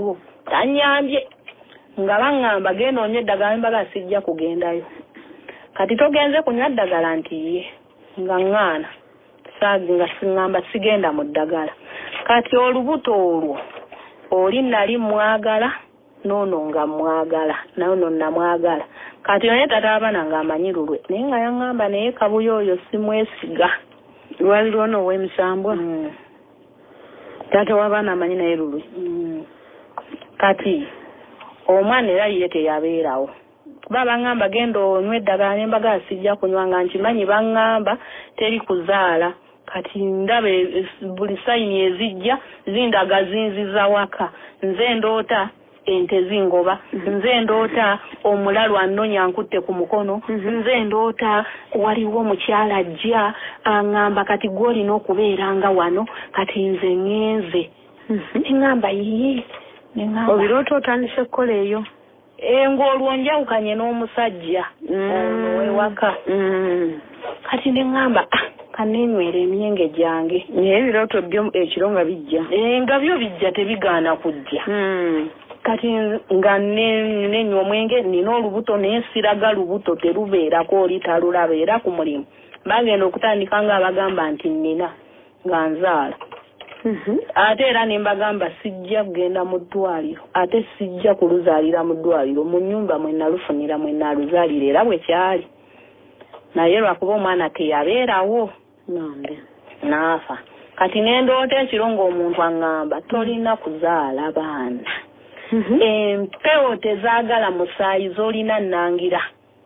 tanyambye nga baŋŋamba genda onywe eddagala mbaga sijja kugendayo kati togenze kunywa ddagala nti ye nga ŋŋaana saagi nga siŋŋamba sigenda mu ddagala kati olubuto olwo oli nali mwagala noono nga mwagala noono namwagala kati naye tata abaana ng'amanyi lulwe naye nga yaŋŋamba naye kabuyo oyo simwesiga lwali lwona ow'emisambwa mm. taata w'abaana amanyi naye lulwe mm. kati omwana era ye teyabeerawo kuba baŋŋamba genda onywa eddagala ne mbaga sijja kunywa nga nkimanyi baŋŋamba teri kuzaala kati ndabe buli sayini ezijja zindaga zinziza waka nze ndoota ente zingoba nze ndoota omulalu annonya nkutte ku mukono nze ndoota waliwo mukyala ajja aŋŋamba kati gw'olina okubeeranga wano kati nze ŋŋenze neŋŋamba yii obiroota otandise kukola eyo ng'olwo njawukanye n'omusajja ono ewaka kati neŋŋamba kanenywera emyenge gyange naye ebirooto byo ekiro nga bijja nga byo bijja tebigaana kujja kati nga nenywa omwenge nina olubuto nensiraga lubuto terubeerako oli talulaba era ku mulimu bagenda okutandika nga abagamba nti nina nga nzaala ate era ne mbagamba sijja kugenda mu ddwaliro ate sijja kuluzaalira mu ddwaliro mu nnyumba mwe nalufunira mwe naluzaalira era bwe kyali naye lwakuba omwana teyabeerawo nambe naafa kati nendoota ekiro ng'omuntu aŋŋamba tolina kuzaala baana empewo tezaagala musaayi z'olina nnangira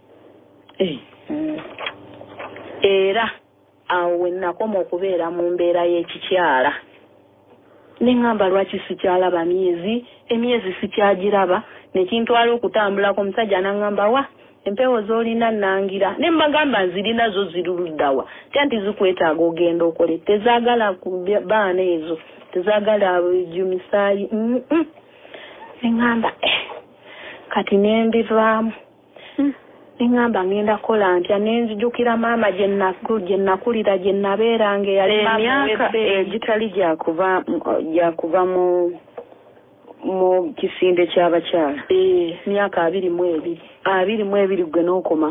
era awo we nakoma okubeera mu mbeera y'ekikyala neŋŋamba lwaki sikyalaba myezi emyezi sikyagiraba nekintwala okutambulako omusajja naŋŋamba wa empewo z'olina nnangira ne mbagamba nzirina zo ziruluddawa tya nti zikwetaaga ogenda okole tezaagala ku baana ezo tezaagala jumisaayi neŋŋamba kati nembivaamu neŋŋamba ngenda kola ntya nenzijukira maama gye nakulira gye nabeeranga emyaka egitali gyakuva gyakuva mu mu kisinde ky'abakyala myaka abiri mu ebiri abiri mu ebiri gwe n'okoma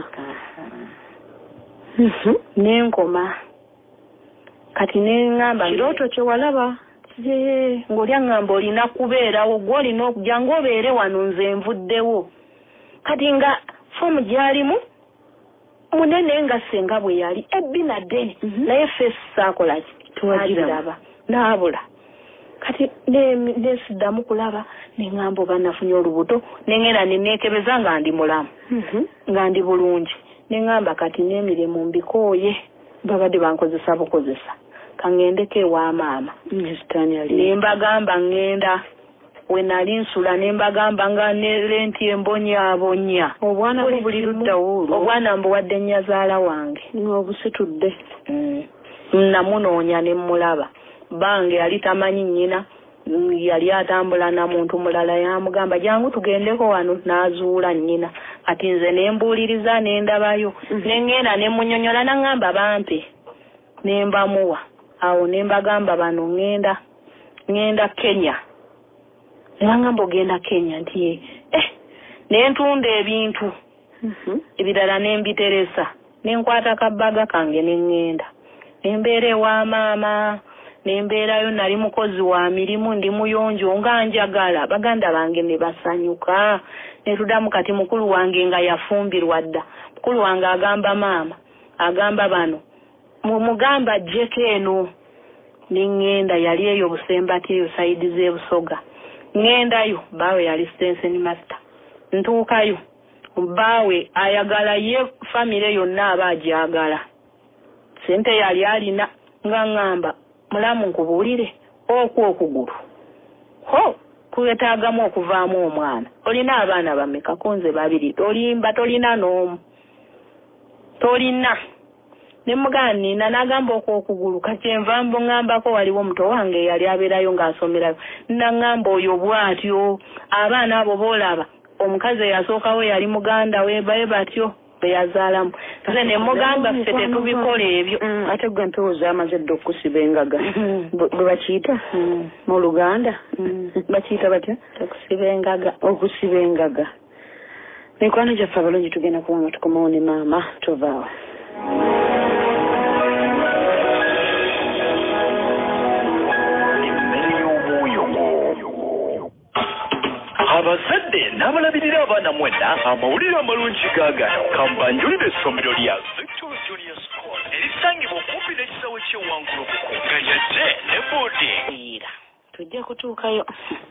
nenkoma kati neŋŋamba kirooto kye walaba ng'oli aŋŋamba olina kubeerawo gwe olina okujja ng'obeere wano nze nvuddewo kati nga fomu gyalimu munene nga senga bwe yali ebbi naddene naye feesi saakolaki tuwagiraba naabula kati nesiddamu kulaba neŋŋamba oba nafunye olubuto neŋŋenda neneekebeza nga ndi mulamu nga ndi bulungi neŋŋamba kati n'emirimu mbikooye babadde bankozesa bukozesa kangendeko ewa maama nembagamba ŋŋenda we nali nsula nembagamba nga nerenti embonyaabonya obwana buli luddawo olwo obwana mbuwadde nnyazaala wange obusitudde namunoonya ne mmulaba bange yali tamanyi nnyina yali atambula na muntu mulala yamugamba jangu tugendeko wano n'azuula nnyina kati nze nembuuliriza nendabayo neŋŋenda nemunyonyola naŋŋamba bampe nembamuwa awo nembagamba bano ŋŋenda ŋŋenda Kenya nebaŋŋamba ogenda Kenya nti eh nentunda ebintu ebirala nembiteresa nenkwata kabbaga kange neŋŋenda nembeera ewa maama nembeerayo nali mukozi wa mirimu ndi muyonjo nga njagala baganda bange ne basanyuka netuddamu kati mukulu wange nga yafumbirwa dda mukulu wange agamba maama agamba bano mumugamba jjeko eno neŋŋenda yali eyo busembati eyo sayidi z'ebusoga ŋŋendayo baawe yali sitenseni master ntuukayo baawe ayagala ye famire yonna aba agyagala sente yali alina nga ŋŋamba mulamu nkubuulire okwo okugulu ho kwetaagamu okuvaamu omwana olina abaana bameka konze babiri tolimba tolina n'omu tolina ne mugamba nina n'agamba okwo okugulu kati enva mbuŋŋambako waliwo omuto wange yali abeerayo ng'asomerayo naŋŋamba oyo bw'atyo abaana abo boolaba omukazi eyasookawo yali muganda we baye batyo beyazaalamu nze ne mugamba ffe tetubikola ebyo ate gwe empewo zamaze dda okusiba engaga bwe bakiyita mu Luganda bakiyita batya okusiba engaga okusiba engaga mikwano gyaffe abalungi tugenda kuba nga tukomawo ne maama tovaawo abazadde n'abalabirira abaana mwenda amawulire amalungi gaagano kambanjulire essomero lya Victoria Junior School erisangibwa okumpi n'ekisawe ky'ewangulo nga yadde ne boarding tujja kutuukayo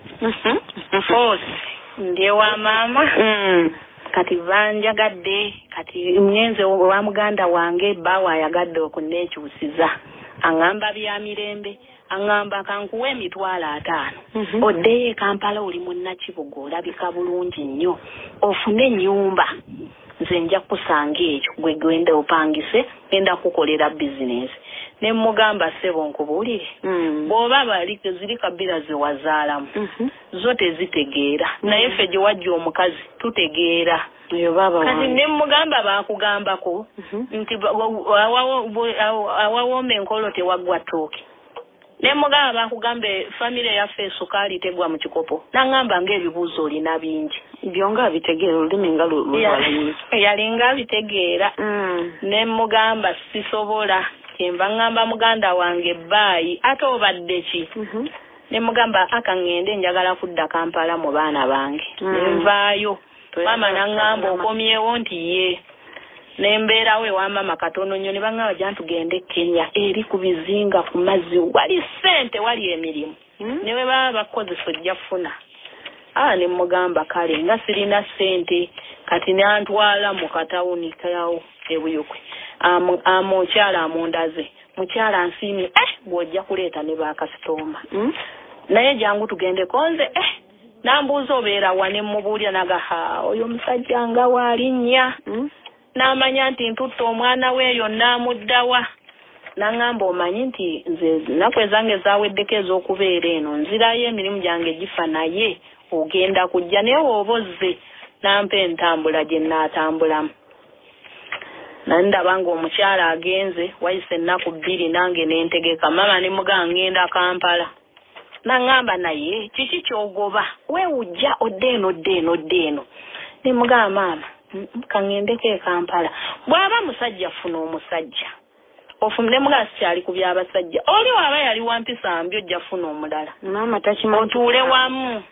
force ndi ewa maama kati banjagadde kati mnyenze wa muganda wange baawa ayagadde okunneekyusiza aŋŋamba bya mirembe aŋŋamba kankuwa emitwalo ataano oddeyo e Kampala oli munnakibuga olabika bulungi nnyo ofune ennyumba nze nja kusanga ekyo gwe genda opangise genda kukolera bizinesi ne mugamba ssebo nkubuulire bw'oba bali ziri kabira ze wazaalamu zo tezitegeera naye ffe gye wajja omukazi tutegeera kati ne mugamba baakugambako nti awawooma enkolo tewaggwa ttooke ne mugamba bakugambe famire yaffe esukaali tegwa mu kikopo naŋŋamba ng'ebibuuzo olina bingi byonga bitegeera olulimi nga lulwalayiza yalinga bitegeera ne mugamba sisobola kyenva ŋŋamba muganda wange baayi ate obadde ki ne mugamba akaŋŋende njagala kudda Kampala mu baana bange nenvaayo maama naŋŋamba okomyewo nti ye nembeerawo ewa maama katono nnyo ne baŋŋamba gya tugende Kenya eri ku bizinga ku mazzi wali ssente wali emirimu ne bwe baba bakozesa ojja kufuna ah ne mugamba kale nga sirina ssente kati nantwala mu katawuni kayawo ebuyukwe amukyala amundaze mukyala nsiimye eh bw'ojja kuleeta ne bakasitoma naye jangu tugende konze eh nambuuza obeera wa ne mubuulira nagaha oyo musajja nga waalinnya n'amanya nti ntutta omwana we yonna amuddawa naŋŋamba omanyi nti nze nnaku ezange zaaweddeko ez'okubeera eno nzirayo emirimu gyange gifa naye ogenda kujja naye wooba ozze nampa entambula gye nnaatambulamu nandaba ng'omukyala agenze wayise ennaku bbiri nange nentegeka mama ne muganga ngenda Kampala naŋŋamba naye kiki kyogoba weewujja odde eno odde eno odde eno ne mugamba maama kangendeko e Kampala bw'aba musajja funa omusajja ofumne mugamba sikyali ku by'abasajja oli waaba yali wampisa mbi ojja funa omulala maama takimanyi otuule wamu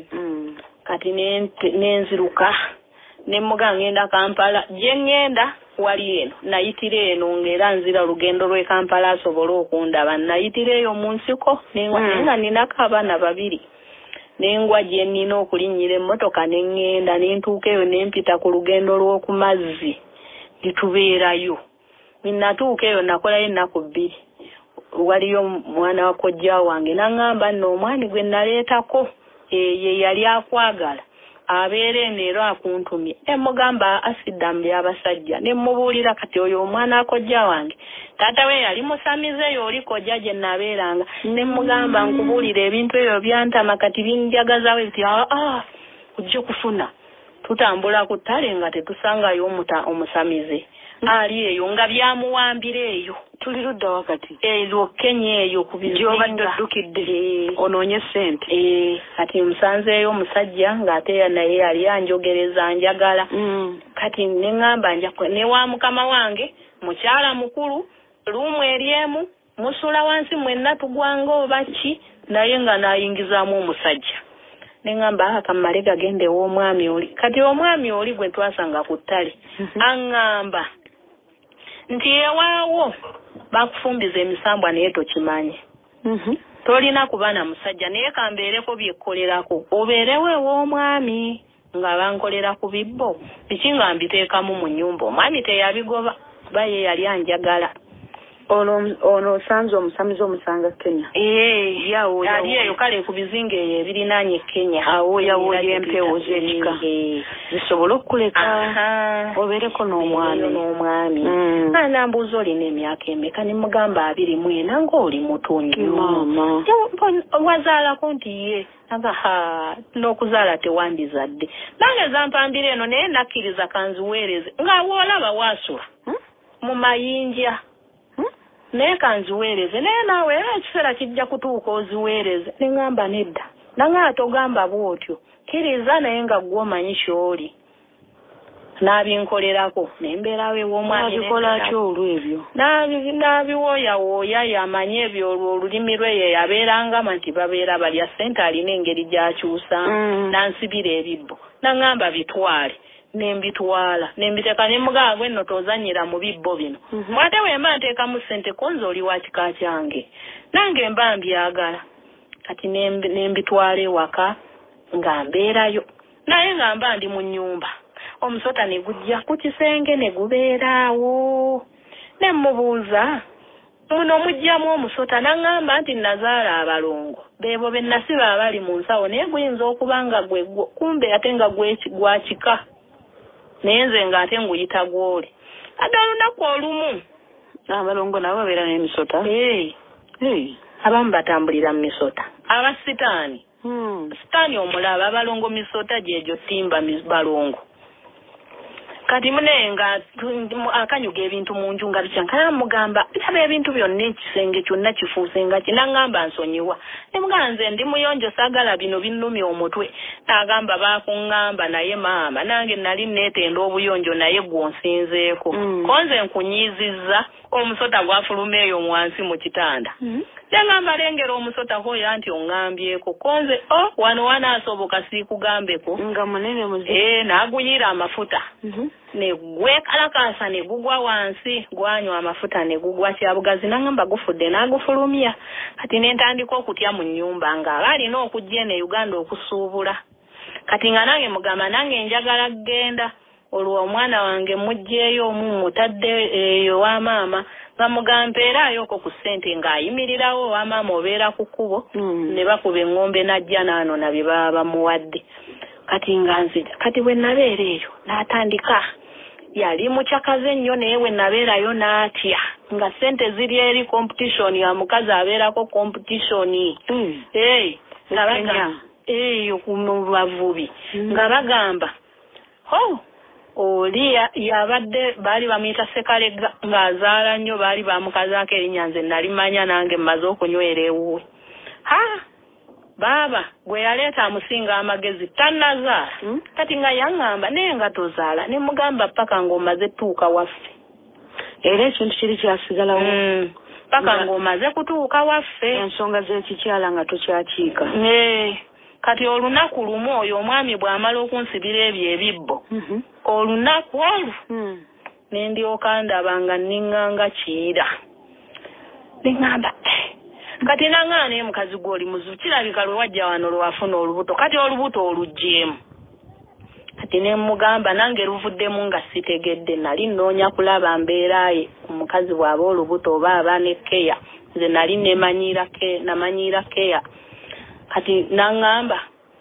kati nenziruka ne muganga ngenda Kampala gye ngenda wali eno nayitira eno ng'era nzira olugendo lw'e Kampala asobole okundaba nayitira eyo mu nsiko nga ninako abaana babiri n'engwa gye nnina okulinnyira emmotoka ne ŋŋenda ne ntuuka eyo ne mpita ku lugendo lw'oku mazzi litubeerayo natuuka eyo nakolayo ennaku bbiri waliyo mwana wa kojja wange naŋŋamba nno omwani gwe naleetako ye yali akwagala abeera eno era akuntumye ne mugamba asidda mu by'abasajja ne mubuulira kati oyo omwana akojja wange taata we yali musamize eyo oli kojja gye nabeeranga ne mugamba nkubuulira ebintu ebyo byantama kati binjagazawo ebiti ah ojja kufuna tutambula ku ttale nga tetusangayo omusamize ali eyo nga byamuwambira eyo tuli ludda wakati eyo Kenya eyo ku byobadde oddukidde onoonye ssente kati musanzeeyo omusajja ng'ate naye yali anjogereza njagala kati ne ŋŋamba ne wa mukama wange mukyala mukulu luumu eryemu musula wansi mwenna tugwanga oba ki naye nga naayingizaamu omusajja ne ŋŋamba akammale gagende ew'omwami oli kati omwami oli gwe twasanga ku ttale aŋŋamba nti ewaawo bakufumbiza emisambwa naye tokimanyi tolina kuba na musajja naye kambeereko byekkolerako obeerewo ew'omwami nga bankolera ku bibbo biki nga mbiteekamu mu nnyumba omwami teyabigoba kuba ye yali anjagala ono ono sanzo omusamizo omusanga Kenya eh yawo ali eyo kale ku bizinga ebirinaanye Kenya awo yawo yempewo z'ekika zisobola okuleka obereko n'omwami n'omwami ana mbuzo olina emyaka emeka ne mugamba abiri mwena ng'oli muto nnyo mama wazaalako nti ye aga ha n'okuzaala tewandizadde nange zampambira eno naye nakkiriza kanziweereze nga woolaba waasula mu mayinja naye kanziweereze naye naawe era ekiseera kijja kutuuka oziweereze ne ŋŋamba nedda nange togamba bw'otyo kkiriza naye nga ggwe omanyi ky'oli n'abinkolerako nembeerawo ew'omwami abikola ki olw'ebyo n'abiwooyawooya yamanye ebyo olulimi lwe ye yabeerangama nti babeera balya ssente alina engeri gy'akyusa nansibira ebibbo naŋŋamba bitwale nembitwala nembiteka nemugamba gwe nno tozanyira mu bibbo bino mwate wemba nteekamu ssente konza oli wa kika kyange nange mba mbyagala kati nembitwala ewaka nga mbeerayo naye nga mba ndi mu nnyumba omusota ne gujja ku kisenge ne gubeeraawo ne mmubuuza muno mujjamu omusota naŋŋamba nti nazaala abalongo beebo be nasiba abali mu nsawo naye guyinza okuba nga gwe kumbe ate nga gwa kika naye nze ng'ate nguyita gw'oli ate olunaku olumu abalongo nabo babeera n'emisota abamu batambulira mu misota abasitaani sitaani omulaba abalongo misota gyegyo timba balongo kati mune nga akanyuga ebintu mu nju nga bikyankala mugamba laba ebintu byonna ekisenge kyonna kifuuse nga kinaŋŋamba nsonyiwa ne mugamba nze ndi muyonjo saagala bino binnumya omutwe n'agamba baakuŋŋamba naye maama nange nali neetenda obuyonjo naye gw'onsinzeeko ko nze nkunyiizizza omusota gwafuluma eyo wansi mu kitanda neŋŋamba lengera omusota hoyo anti oŋŋambyeko ko nze o wano wanaasoboka siikugambeko nga munene muzi ee n'aguyiira amafuta ne gwekalakasa ne gugwa wansi gwanywa amafuta ne gugwa kyabugazi naŋŋamba gufudde n'agufulumya kati ne ntandika okutya mu nnyumba ng'aba alina okujja eno e Uganda okusuubula kati nga nange mugamba nange njagala kgenda olwo omwana wange muggyeeyo omu mutadde eyo wa maama nga mugampeeraayoko ku ssente ng'ayimirirawo owa maama obeera ku kkubo ne bakuba eŋŋombe najja naano na bye baba bamuwadde kati nga nzija kati bwe nabeera eyo n'atandika yali mukyakaze ennyo naye bwe nabeerayo n'atya nga ssente ziri eri competition ya mukazi abeerako competition ee nga bagamba eyo ku bavubi nga bagamba ho oli yabadde baali bamuyita Sekalega ng'azaala nnyo baali bamukazaako erinnya nze nali manya nange mmaze okunywera ewuwe ha baaba gwe yaleeta amusinga amagezi tannazaala kati nga yaŋŋamba naye nga tozaala ne mugamba paka ng'omaze tuuka waffe era ekintu kiri kyasigalawo paka ng'omaze kutuuka waffe ensonga z'ekikyala nga tokyakiika kati olunaku lumu oyo omwami bw'amala okunsibira ebyo ebibbo olunaku olwo ne ndyoka ndaba nga nniŋŋanga kiira neŋŋamba kati naŋŋaa naye mukazi gw'oli muzibu kirabika lwe wajja wano lwe wafuna olubuto kati olubuto oluggyemu kati ne mmugamba nange luvuddemu nga sitegedde nali nnoonya kulaba mbeeraye omukazi bw'aba olubuto oba aba ne keya nze nali namanyiira keya kati naŋŋamba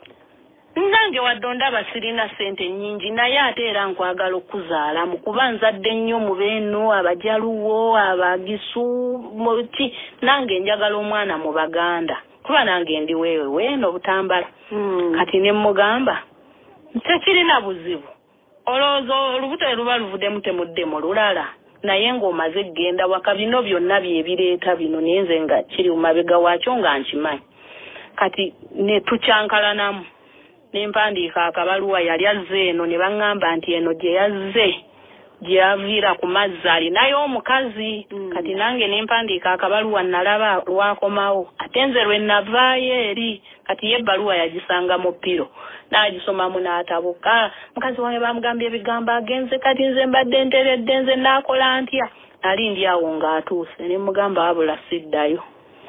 nange wadde ondaba sirina ssente nnyingi naye ate era nkwagala okuzaalamu kuba nzadde nnyo mu beeno abajaluwo abagisu ki nange njagala omwana mu baganda kuba nange ndi weewe weeno butambala kati ne mmugamba tekirina buzibu olowooza olubuto eruba luvuddemu temuddemu lulala naye ng'omaze kgenda waka bino byonna byebireeta bino naye nze nga kiri mu mabega waakyo nga nkimanyi kati ne tukyankalanamu ne mpandiika akabaluwa yali azze eno ne baŋŋamba nti eno gye yazze gye yaviira ku mazzi alinayo omukazi kati nange ne mpandiika akabaluwa nalaba lwakomawo ate nze lwe navaayo eri kati ye ebbaluwa yagisanga mu ppiro n'agisomamu n'atabuka mukazi wange bamugambye ebigambo agenze kati nze mbadde nteredde nze naakola ntya nali ndi awo ng'atuuse ne mugamba wabula siddayo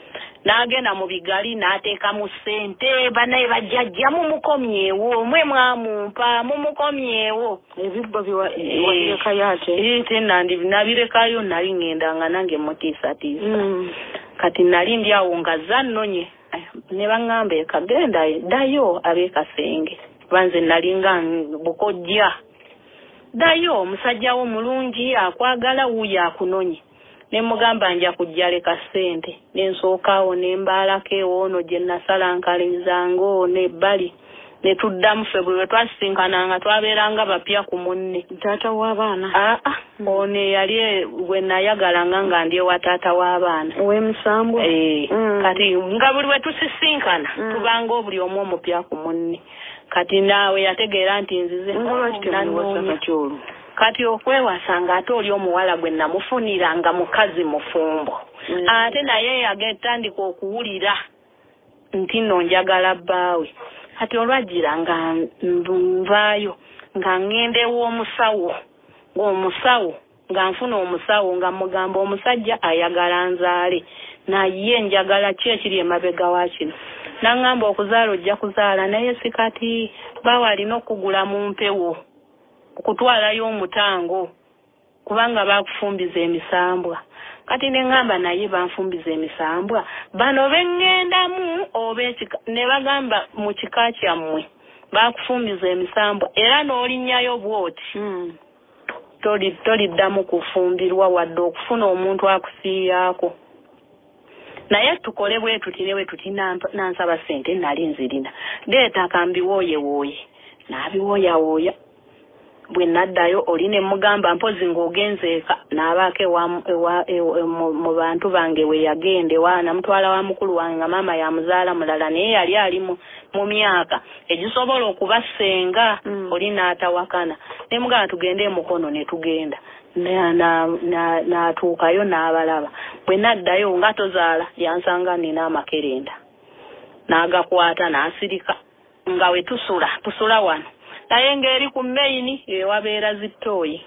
n'agenda mu bigali n'ateeka mu ssente banaye bajjajja mumukomyewo mwe mwamumpa mumukomyewo ebibbo biwabirekayo ate te nandi nabirekayo nali ŋŋendanga nange mutiisatiisa mm. kati nali ndi awo nga zannonye ne baŋŋamba ekagenda ddayo ab'ekasenge banze nali nga bukojja ddayo omusajjawo mulungi akwagala wuuyo akunonye ne mugamba nja kujja leka ssente ne nsookawo ne mbaalako ewoono gye nasalankalizanga ono ebbali ne tuddamu ffe bwe twasisinkananga twabeeranga bapya ku munne taata w'abaana aa ono eyali bwe nayagalanga nga ndi ewa taata w'abaana ow'emisambwa ee mm. kati nga buli bwe tusisinkana mm. tubanga obuli omu omupya ku munne kati naawe yategeera nti nzize kyolu kati okwewasa ng'ate oli omuwala gwe namufunira nga mukazi mufumbo mm. ate naye yagetandika okuwulira nti nno njagala bbaawe kati olwajjira nga nvaayo nga ŋŋenda ew'omusawo ng'omusawo nga nfuna omusawo nga mugamba omusajja ayagala nzaale naye njagala ki ekiri emabega wa kino naŋŋamba okuzaala ojja kuzaala naye sikati baawe alina okugula mu mpewo okutwalayo omutango kubanga baakufumbiza emisambwa kati ne ŋŋamba naye banfumbiza emisambwa bano beŋŋendamu oba ne bagamba mu kika kyammwe baakufumbiza emisambwa era n'olinnyayo bw'oti mm. toliddamu kufumbirwa wadde okufuna omuntu akusiiyaako naye tukole bwe tuti ne bwe tuti nansaba ssente nali nzirina leeta kambiwooyewooye n'abiwooyawooya bwe naddayo oli ne mugamba mpozi ng'ogenze eka n'abaako mu bantu bange we yagende waana mutwala wa mukulu wange nga maama yamuzaala mulala naye yali ali mu myaka egisobola okubasenga mm. oli n'atawakana ne mugamba tugende emukono ne tugenda n'atuukayo n'abalaba bwe naddayo nga tozaala yansanga nina amakerenda n'agakwata n'asirika nga we tusula tusula wano naye ng'eri ku maini ewabeera zitooyi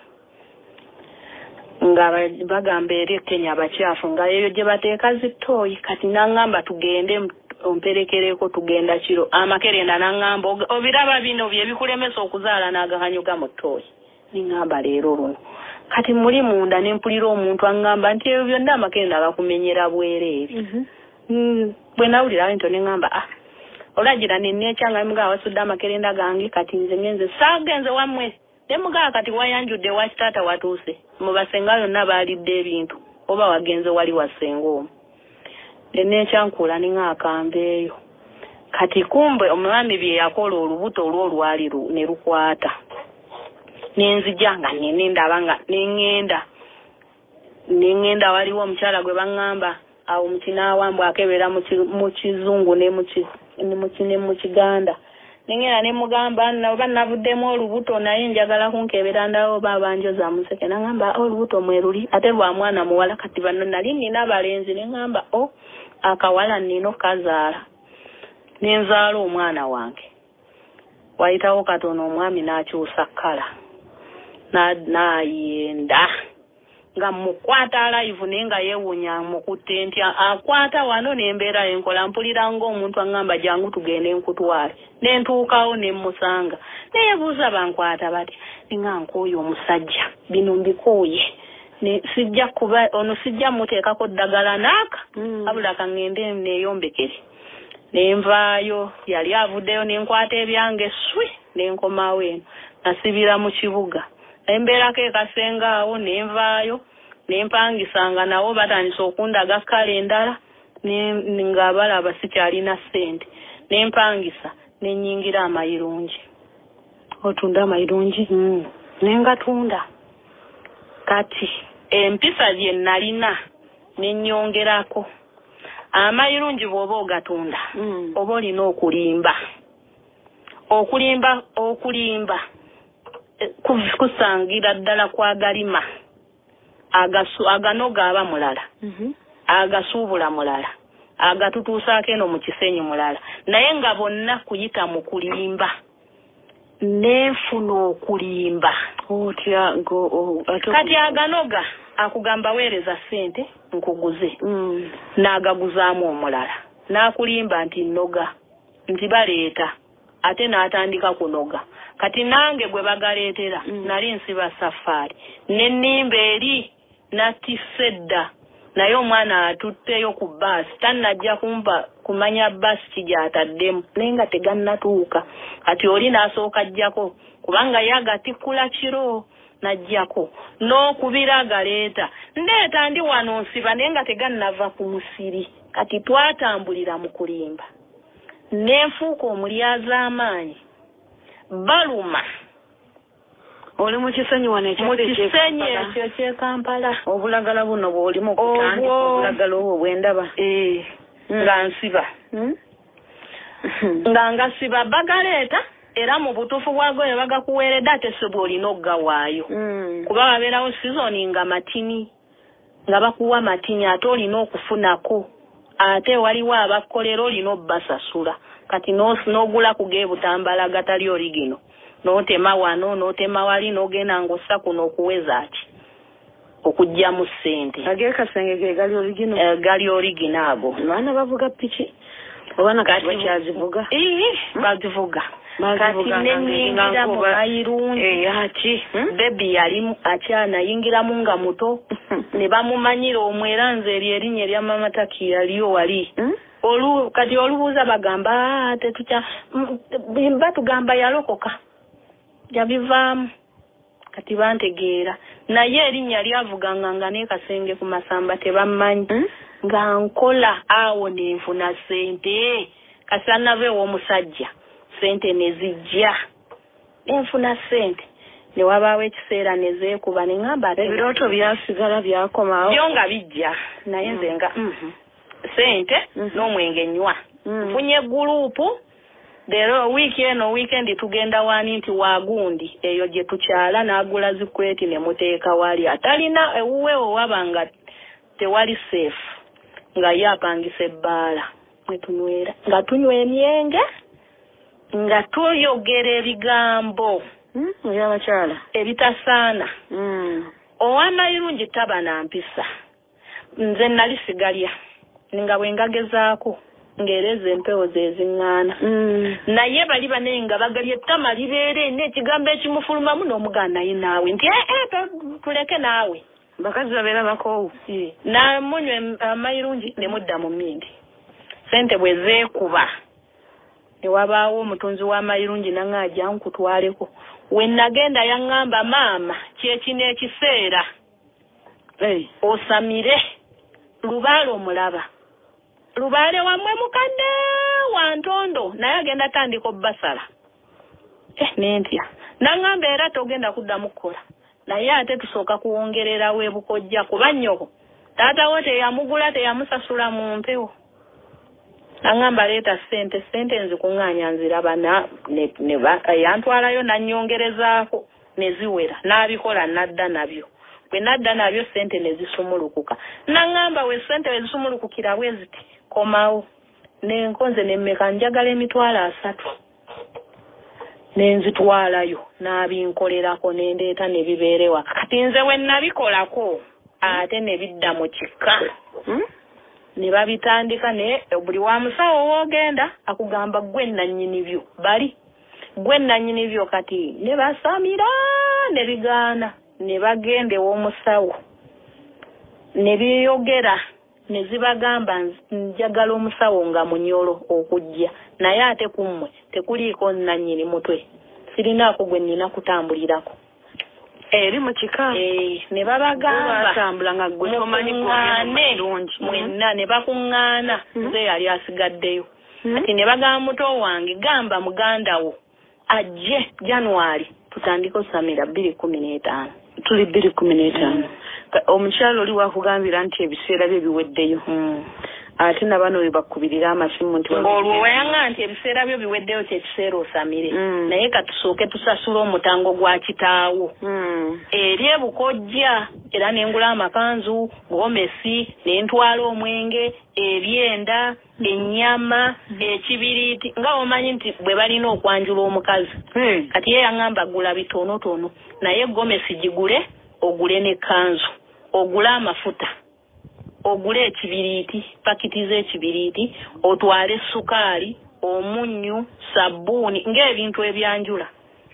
nga bagamba eri Kenya abakyafu nga eyo gye bateeka zitooyi kati naŋŋamba tugende omperekereko tugenda kiro amakerenda naŋŋamba obiraba bino bye bikulemesa okuzaala n'agakanyuga mu ttooyi niŋŋamba leero luno kati muli munda ne mpulira omuntu aŋŋamba nti ebyo byonna amakerenda gakumenyera bwereere mm-hmm. bwe nawulira nti neŋŋamba ah olagira nenneekyanga mugaa wasudde amakerenda gange kati nze ngenze saagenze wammwe ne mugaa kati wayanjudde wakitaata watuuse mu basenga yonna baalidde ebintu oba wagenze wali wasenga omu nenneekyankuula niŋaakambeeyo kati kumbe omwami bye yakola olubuto olwolwali ne lukwata nenzija nga nene ndaba nga neŋŋenda neŋŋenda waliwo omukyala gwe baŋŋamba awo mukinawambwe akebera mu kizungu ne mu kiganda neŋŋenda ne mugamba oba navuddemu olubuto naye njagala kunkebera ndawo oba abanjoza museke naŋŋamba olubuto mweruli ate lwa mwana muwala kati bano nali nina balenzi neŋŋamba o akawala nino kazaala nenzaala omwana wange wayitawo katono omwami n'akyusa kkala n'ayenda nga mukwata live naye nga yeewuunya mukutte nti akwata wano n'embeera enkola mpulira ng'omuntu aŋŋamba jangu tugende nkutwale ne ntuukawo ne mmusanga neyebuuza bankwata batya ninga nkooye omusajja bino mbikooye sijja kuba ono sijja muteekako ddagala naaka abula kaŋŋende neeyombekere nenvaayo yali avuddeyo nenkwata ebyange swi nenkomawo eno nasibira mu kibuga embeerako ekasenga awo nenvaayo nempangisanga nawo batandisa okundaga kkala endala nga balaba sikyalina ssente nempangisa nenyingira amayirungi otunda amayirungi mm. nengatunda kati empisa gye nalina nenyongerako amayirungi bw'oba ogatunda mm. oba olina okulimba okulimba okulimba kusangira ddala kwagalima agasu aganoga aba mulala mm-hmm. agasuubula mulala agatutuusaako eno mu kisenyi mulala naye nga bonna kuyita mu kulimba nenfuna okulimba otya kati aganoga akugamba weereza ssente nkuguze mm. n'agaguzaamu omulala n'akulimba nti nnoga nti baleeta ate n'atandika kunoga kati nange gwe bagaleetera mm. nali nsiba safaari n'ennimba eri nattisedda naye omwana atutteyo ku baasi tannajja kumpa kumanya baasi kigyataddemu naye nga tegannatuuka kati oli n'asooka ajjako kubanga ye agatikkula kiro najjako n'okubira agaleeta ndeeta ndi wano nsiba naye nga tegannava ku musiri kati twatambulira mu kulimba n'enfuuka omulyaz'amaanyi baluma oli mu kisenyi wano ekisenyi ekyo ky'e Kampala obulagala buno bw'olimu okutandika obulagala obwo bwendaba nga nsiba nga ngasiba bagaleeta era mu butuufu bwago bwe bagakuweeredde ate si bw'olina okugawaayo kuba babeerawo sizoni nga matini nga bakuwa matini ate olina okufunako ate waliwo abakolera olina obbasasula kati n'ogula ku geebutambala agatali origino n'otema wano n'otema wali n'ogenda ng'ossa kuno okuweza ati okuggyamu ssente ageekasenge ge gali origino uh, gali origino ago baana bavuga piki obaana kati bakyazivuga ii bazivuga kati nenyingira mu mayirungi ati bebi yali akyanayingiramu nga muto ne bamumanyira omwera nze eri erinnya erya mama Taki yaliyo wali olu kati olubuuza bagamba tetukya batugamba yalokoka yabivaamu kati bantegeera naye erinnya lyavuganga nga n'ekasenge ku Masamba tebammanyi nga nkola awo nenfuna ssente kasanave w'omusajja ssente ne zijja nenfuna ssente ne wabaawo ekiseera ne zeekuba ne ŋŋamba ebirooto byasigala byakomawo byo nga bijja naye nze nga ssente n'omwenge nnywa nfunye guruupu leero wiiki eno wiikendi tugenda wani nti waagundi eyo gye tukyala n'agula zikweti ne muteeka wali atalina ewuwe owaba nga tewali seefu nga ye apangisa ebbaala mwe tunywera nga tunywa emyenge nga tuyogera ebigambo ebyabakyala ebitasaana ow'amayirungi taba na mpisa nze nali sigalya nga bwe ngagezaako ng'ereza empewo ze ziŋŋaana naye bali bane nga bagalya ettama libeere n'ekigambo ekimufulumamu n'omugaana naye naawe nti ee tuleke naawe bakazi babeera bakoowu namunywa amayirungi ne mudda mu mmindi ssente bwe zeekuba ne wabaawo omutunzi w'amayirungi nange ajja nkutwaleko we nagenda yaŋŋamba maama kyekino ekiseera osamire lubaale omulaba lubaale wamwe mukadde wa ntondo naye agenda tandika obbasala eh nentya naŋŋamba era togenda kuddamu kukola naye ate tusooka kuwongererawo ebukojja kuba nnyoko taatawo teyamugula teyamusasula mu mpewo naŋŋamba leeta ssente ssente nzikuŋŋaanya nziraba yantwalayo nannyongerezaako ne ziwera n'abikola nadda nabyo bwe nadda nabyo ssente ne zisumulukuka naŋŋamba we ssente we zisumulukukira bwe ziti komawo nenkonze nemmeka njagala emitwalo asatu nenzitwalayo n'abinkolerako nendeeta ne bibeere waka kati nze we nabikolako ate ne bidda mu kika ne babitandika ne buli wa musawo woogenda akugamba gwe nannyini byo bali gwe nannyini byo kati ne basamira ne bigaana ne bagenda ew'omusawo ne biyogera ne zibagamba njagala omusawo nga munyolo okujja naye ate kummwe tekuliiko nannyini mutwe sirinaako gwe nnina kutambulirako eri mu kika ne babagamba atambula nga gwe tomanyi kulungi mwenna ne bakuŋŋaana nze yali asigaddeyo kati ne bagamba muto wange gamba muganda wo ajje January tutandike osamira bbiri kumi n'etaano tuli bbiri kumi n'etaano omukyalo oli wakugambira nti ebiseera bye biweddeyo ate nabano we bakubirira amasimu nti olwo wayanga nti ebiseera byo biweddeyo kyekiseera osamire naye katusooke tusasula omutango gwa kitaawo eri ebukojja era nengula amakanzu gomesi nentwala omwenge ebyenda ennyama ekibiriiti nga omanyi nti bwe balina okwanjula omukazi kati ye yaŋŋamba gula bitonotono naye gomesi gigule ogule ne kanzu ogula amafuta ogula ekibiriiti pakiti z'ekibiriiti otwale sukaali omunyu sabbuuni ng'ebintu ebyanjula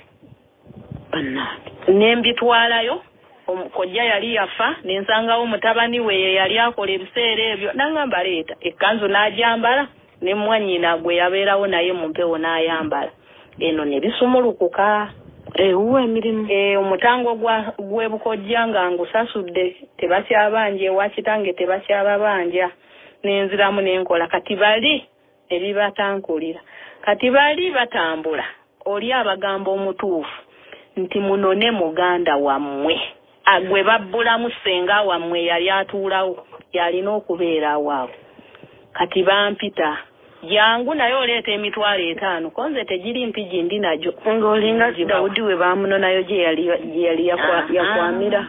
nembitwalayo kojja yali yafa nensangawo mutabani we yali akola ebiseera ebyo nangamba leeta ekkanzu n'agyambala ne mwannyina gwe yabeerawo naye mu mpewo n'ayambala eno ne bisumulukuka ewuwa emirimu e, omutango gw'ebukojja nga ngusasudde tebakyabanja ewa kitange tebakyababanja nenziramu nenkola kati bali ebibatankulira kati bali batambula oli abagamba omutuufu nti munone muganda wammwe agwe babbulamu ssenga wammwe yali atuulawo yalina okubeera awo kati bampita jangu naye oleeta emitwalo etaano konze tegiri mpigi ndi najo ng'olinga Dawudi we baamunonayo gye yali yakwamira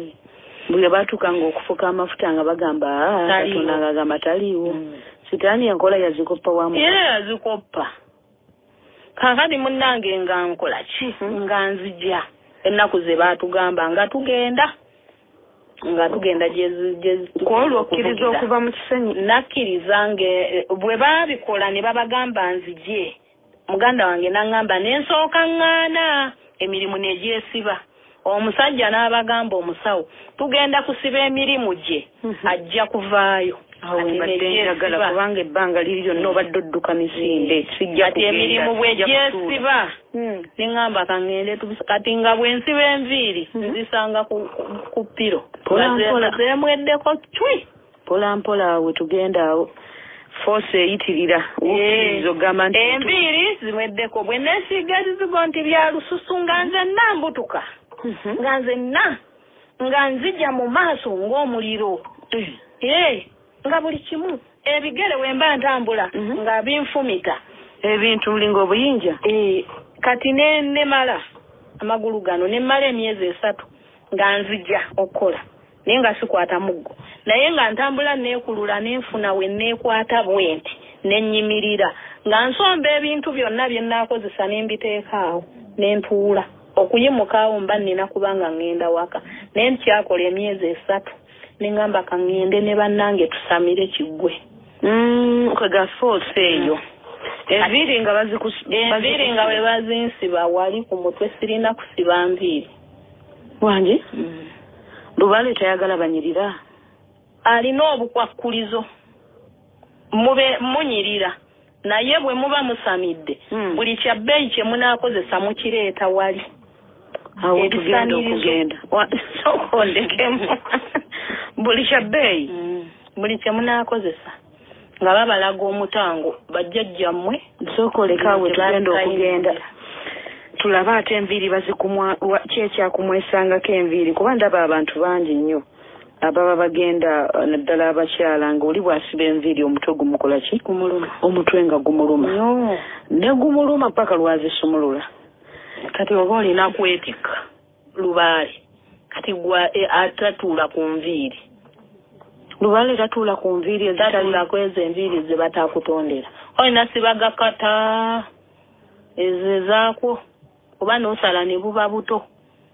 bwe baatuukanga okufuka amafuta nga bagamba Katonda ng'agamba taliiwo sitaani enkola yazikoppa wamu era yazikoppa kakati munnange nga nkola ki nga nzija ennaku ze baatugamba nga tugenda nga tugenda kwolwo okkiriza okuva mu kisenyi nakkiriza nge bwe baabikola ne babagamba nzije muganda wange n'aŋŋamba n'ensooka ŋŋaana emirimu negyesiba omusajja n'abagamba omusawo tugenda kusiba emirimu gye ajja kuvaayo njagala kubanga ebbanga liri lyonna obadde odduka misinde sijja kati emirimu bwegyesiba neŋŋamba kaŋŋende kati nga bwensiba enviiri nzisanga ku ppiro zemweddeko cwi mpola mpola we tugenda awo force eyitirira ukkirizo gamba nti enviiri zimweddeko bwe neesiiga ebizigo nti bya lususu nga nze nambutuka nga nze nna nga nzija mu maaso ng'omuliro ee nga buli kimu ebigere wemba ntambula nga binfumita ebintu linga obuyinja ee kati ne nemala amagulu gano nemala emyezi esatu nga nzija okukola naye nga sikwata muggo naye nga ntambula neekulula nenfuna we neekwata bwenti nenyimirira nga nsomba ebintu byonna bye nnaakozesa nembiteekaawo nentuula okuyimukaawo mba nnina kubanga ngenda waka naye nkyakola emyezi esatu nengamba kaŋŋende ne bannange tusamire kiggwe kwega force eyo enviiri nga enviiri nga bwe bazinsiba wali ku mutwe sirina kusiba nviiri wange Lubaale tayagala banyirira alina obukwakkulizo mube munyirira naye bwe muba musamidde buli kya bbeeyi kye munaakozesa mukireeta wali awo tugenda okugenda sokondekemu buli kya bbeeyi buli kye munaakozesa nga babalaga omutango bajjajjammwe sookolekaawe tugenda okugenda tulaba ate enviiri bazikumwa kyekyakumwesangako enviiri kuba ndaba abantu bangi nnyo ababa bagenda naddala abakyala nga oli bwasiba enviiri omutwe gumukola ki kumuluma omutwe nga gumuluma ne gumuluma paka lwazisumulula kati oba olina kwetikka Lubaale kati gwa atatuula ku nviiri Lubaale tatuula ku nviiri ezitatuula ku ezo enviiri ze batakutondera olina sibagakata ezo ezaakwo oba n'osala ne buba buto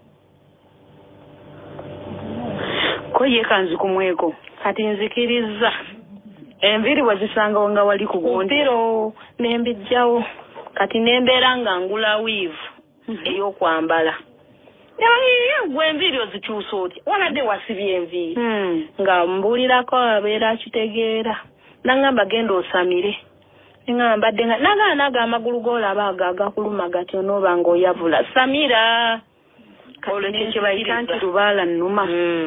ko ye kanzikumweko kati nzikiriza enviiri wazisangawo nga wali ku gondiro nembijjawo kati nembeera nga ngula wiivu ey'okwambala gwe enviiri ozikyusa otya wanadde wasibye enviiri nga mbuulirako abeera akitegeera nangamba genda osamire ngambadde nga nagaana ago amagulu g'olaba ago agakuluma gati onooba ng'oyavula samira olwo ekyo kye bayita nti Lubaala nnuma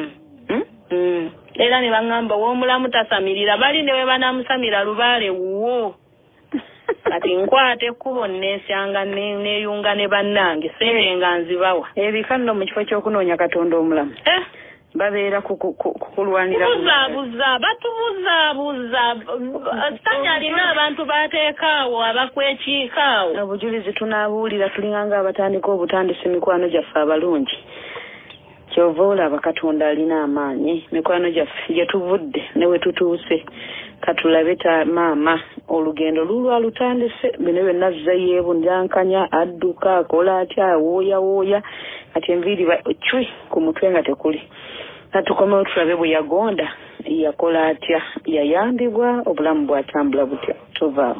era ne baŋŋamba w'omulamu tasamirira bali ne we banaamusamira Lubaale wuwo kati nkwata ekkubo nneesyanga neeyunga ne bannange sente nga nzibawa ebika nno mu kifo ky'okunoonya Katonda omulamu babeera kukulwanira buzaabuza batubuzaabuza tanya alina abantu bateekaawo abakwekiikaawo obujulizi tunaabuulira tulinganga abatandika obutandisa mikwano gyaffe abalungi kyova olaba Katonda alina amaanyi mikwano gyaffe gye tuvudde ne we tutuuse katulabe ta maama olugendo lulwa lutandise bino byonna azza yeebunjankanya adduka akola atya wooya wooya kati enviiri cwi ku mutwe nga tekuli Katukomewo tulabe bwe yagonda yakola atya yayambibwa obulamu bwatambula butya tuvaawo.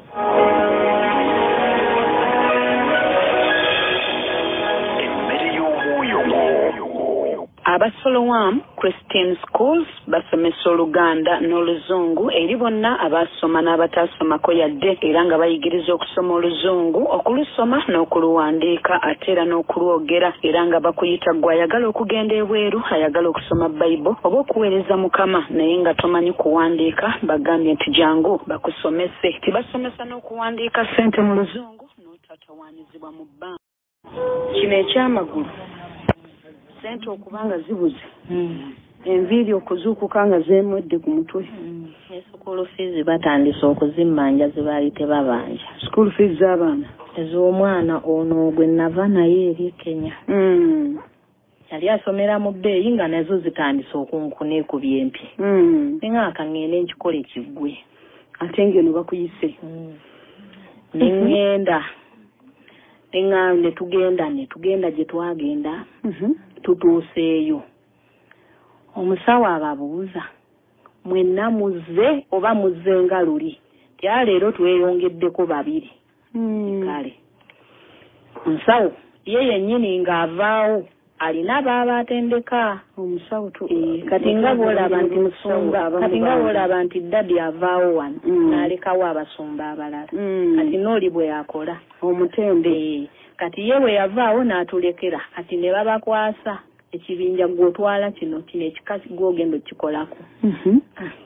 Abasolowam Christian Schools basomesa Oluganda n'Oluzungu eri bonna abasoma n'abataasomako yadde era nga bayigiriza okusoma Oluzungu okulusoma n'okuluwandiika ate era n'okulwogera era nga bakuyita gwe ayagala okugenda ebweru ayagala okusoma Bayibuli oba okuweereza Mukama naye nga tomanyi kuwandiika bagambye nti jangu bakusomese. Tibasomesa n'okuwandiika ssente mu Luzungu n'otatawaanyizibwa mu bbanka. Kino ekyamagulu sente okubanga zibuze mm. enviiri okuzuukuka nga zeemwedde ku mutwe mm. school fees batandise okuzimmanja ze baali tebabanja school fees z'abaana ez'omwana ono gwe nava naye eri Kenya mm. yali asomera mu bbeeyi nga nazo zitandise okunkuna ekubye empi mm. nenga ngende nkikole kiggwe ate ngeno bakuyise mm. nengenda nenga ne tugenda ne tugenda gye twagenda mm-hmm. tutuuseeyo omusawo ababuuza mwenna muzze oba muzze nga luli tya leero tweyongeddeko babiri mm. kale omusawo ye yennyini ng'avaawo alina baaba atendeka omusawo tu e, kati nga bw'olaba nti musumba kati nga bw'olaba nti ddadi avaawo wano mm. n'alekawo abasumba abalala mm. kati n'oli bwe yakola omutembe e, kati ye bwe yavaawo n'atulekera kati ne babakwasa ekibinja gw'otwala kino kino ekikasi gw'ogenda okikolako mm-hmm.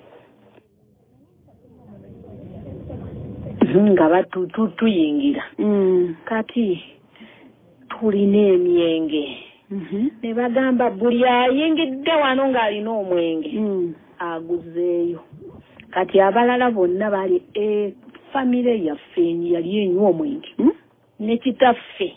nga batuyingira mm. kati tulina emyenge mm-hmm. ne bagamba buli ayingidde wano ng'alina omwenge mm. aguzeeyo kati abalala bonna bali e famire yaffe yali enywa omwenge mm? ne kitaffe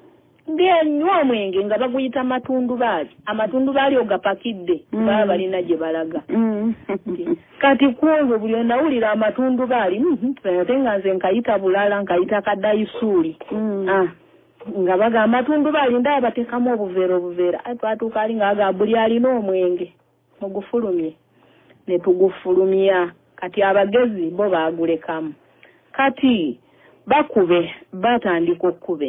ng'enywa omwenge nga baguyita matundubaali amatundubaali ogapakidde mm. baba balina gye balaga mm. kati kwolwo buli onawulira amatundubaali ate nga nze nkayita bulala nkayita kadayisuuli mm. ah. nga baga amatundubaali ndaba bateekamu obuveera obuveera twatuuka ali ngaaga buli alina omwenge mugufulumye ne tugufulumya kati abagezi bo baagulekamu kati bakube batandika okukuba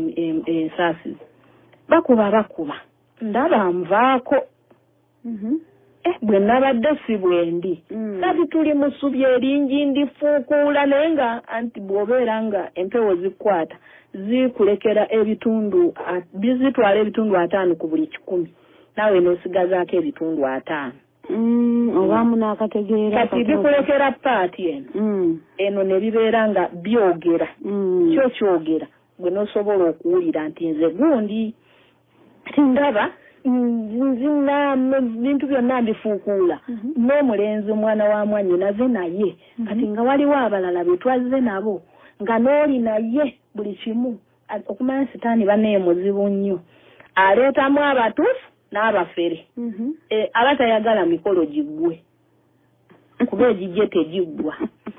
ensaasi bakuba bakuba ndaba nvaako mm-hmm. eh bwe nabadde si bwendi mm. kati tuli mu ssubi eringi ndifuukuula naye nga anti bw'obeera nga empewo zikwata zikulekera ebitundu bizitwala ebitundu ataano ku buli kikumi naawe n'osigazaako ebitundu ataano mm. obaamu n'akategeera kati bikulekera paati eno mm. eno ne bibeera nga byogera mm. kyo kyogera gwe n'osobola okuwulira nti nze gundi ndaba nzina bintu byonna mbifuukuula mm-hmm. n'omulenzi omwana wa mwannyinaze naye mm-hmm. kati nga waliwo abalala be twazze nabo nga n'oli naye buli kimu okumanya sitaani bannaye muzibu nnyo aleetamu abatuufu n'abafere mm-hmm. e, abatayagala mikolo giggwe kuba egijje tegiggwa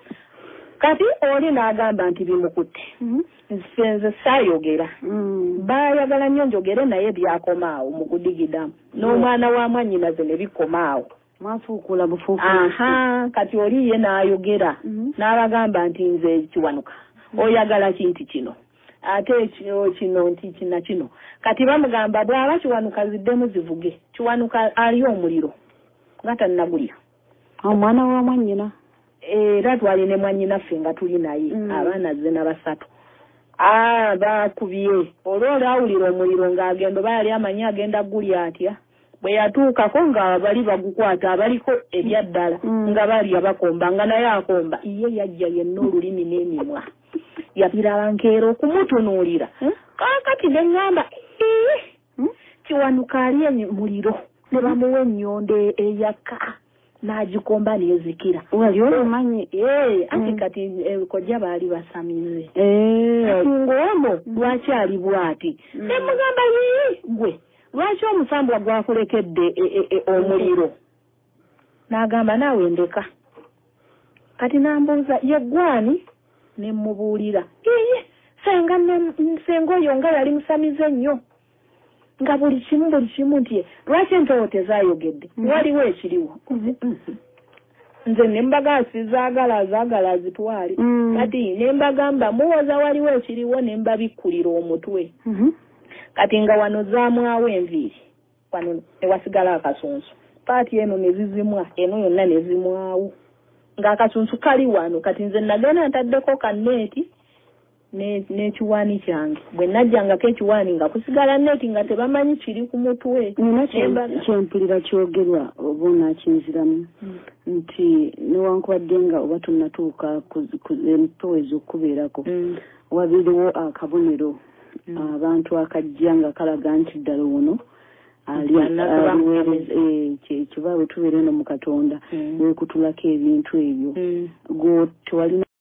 kati oli n'agamba nti bimukutte mm-hmm. nze nze saayogera mm. baayagala nnyo njogere naye byakomaawo mu kudigidamu n'omwana wa mwannyinaze ne bikomaawo mwafuukula bufuukula aha kati oli ye n'ayogera mm-hmm. n'abagamba nti nze kiwanuka mm-hmm. oyagala kinti kino ate kino nti kina kino kati bamugamba bw'aba kiwanuka ziddemu zivuge kiwanuka ali omuliro nga tannagulya omwana wa mwannyina era twali ne mwannyinaffe nga tuli naye mm. abaana zze na basatu ah bakubye olw'olwo awulira omuliro ng'agenda oba yali amanyi agenda gulya atya bwe yatuukako nga bali bagukwata abaliko ebyaddala mm. nga balya bakomba nga naye akomba ye yajja yenna olulimi n'emimwa yabiraba nkeera okumutunuulira hmm? kakati ne ŋŋamba hmm? kiwanuka ali muliro ne bamuwa ennyondo eyaka n'agikomba n'ezikira wali olumanyi ee ati kati kojja baali basamize kati ng'ono lwaki ali bw'ati ne mugamba yii gwe lwaki omusambwa gwakulekedde omuliro n'agamba naawe ndeka kati n'ambuuza yeggwani ne mubuulira iye senga senga oyo nga yali musamize nnyo nga buli kimu buli kimu nti lwaki empewo tezaayogedde waliwo ekiriwo nze ne mbagasi zaagala zaagala zitwale kati ne mbagamba muwoza waliwo ekiriwo ne mbabikkulira omutwe kati nga wano zaamwawo enviiri wano newasigala akasunsu paati eno ne zizimwa eno yonna ne zimwawo ng'akasunsu kali wano kati nze nagenda ntaddeko kanneeti n'ekiwaani kyange bwe najjangako ekiwaani nga kusigala neeti nga tebamanyi kiri ku mutwe nina kyempulira kyogerwa oba onaakinziramu nti newankubadde nga oba tonnatuuka empewo ez'okubeerako wabeerewo akabonero abantu akajja nga kalaga nti ddala ono kiba bwe tubeera eno mu Katonda wekutulako ebintu ebyo gwe tewalina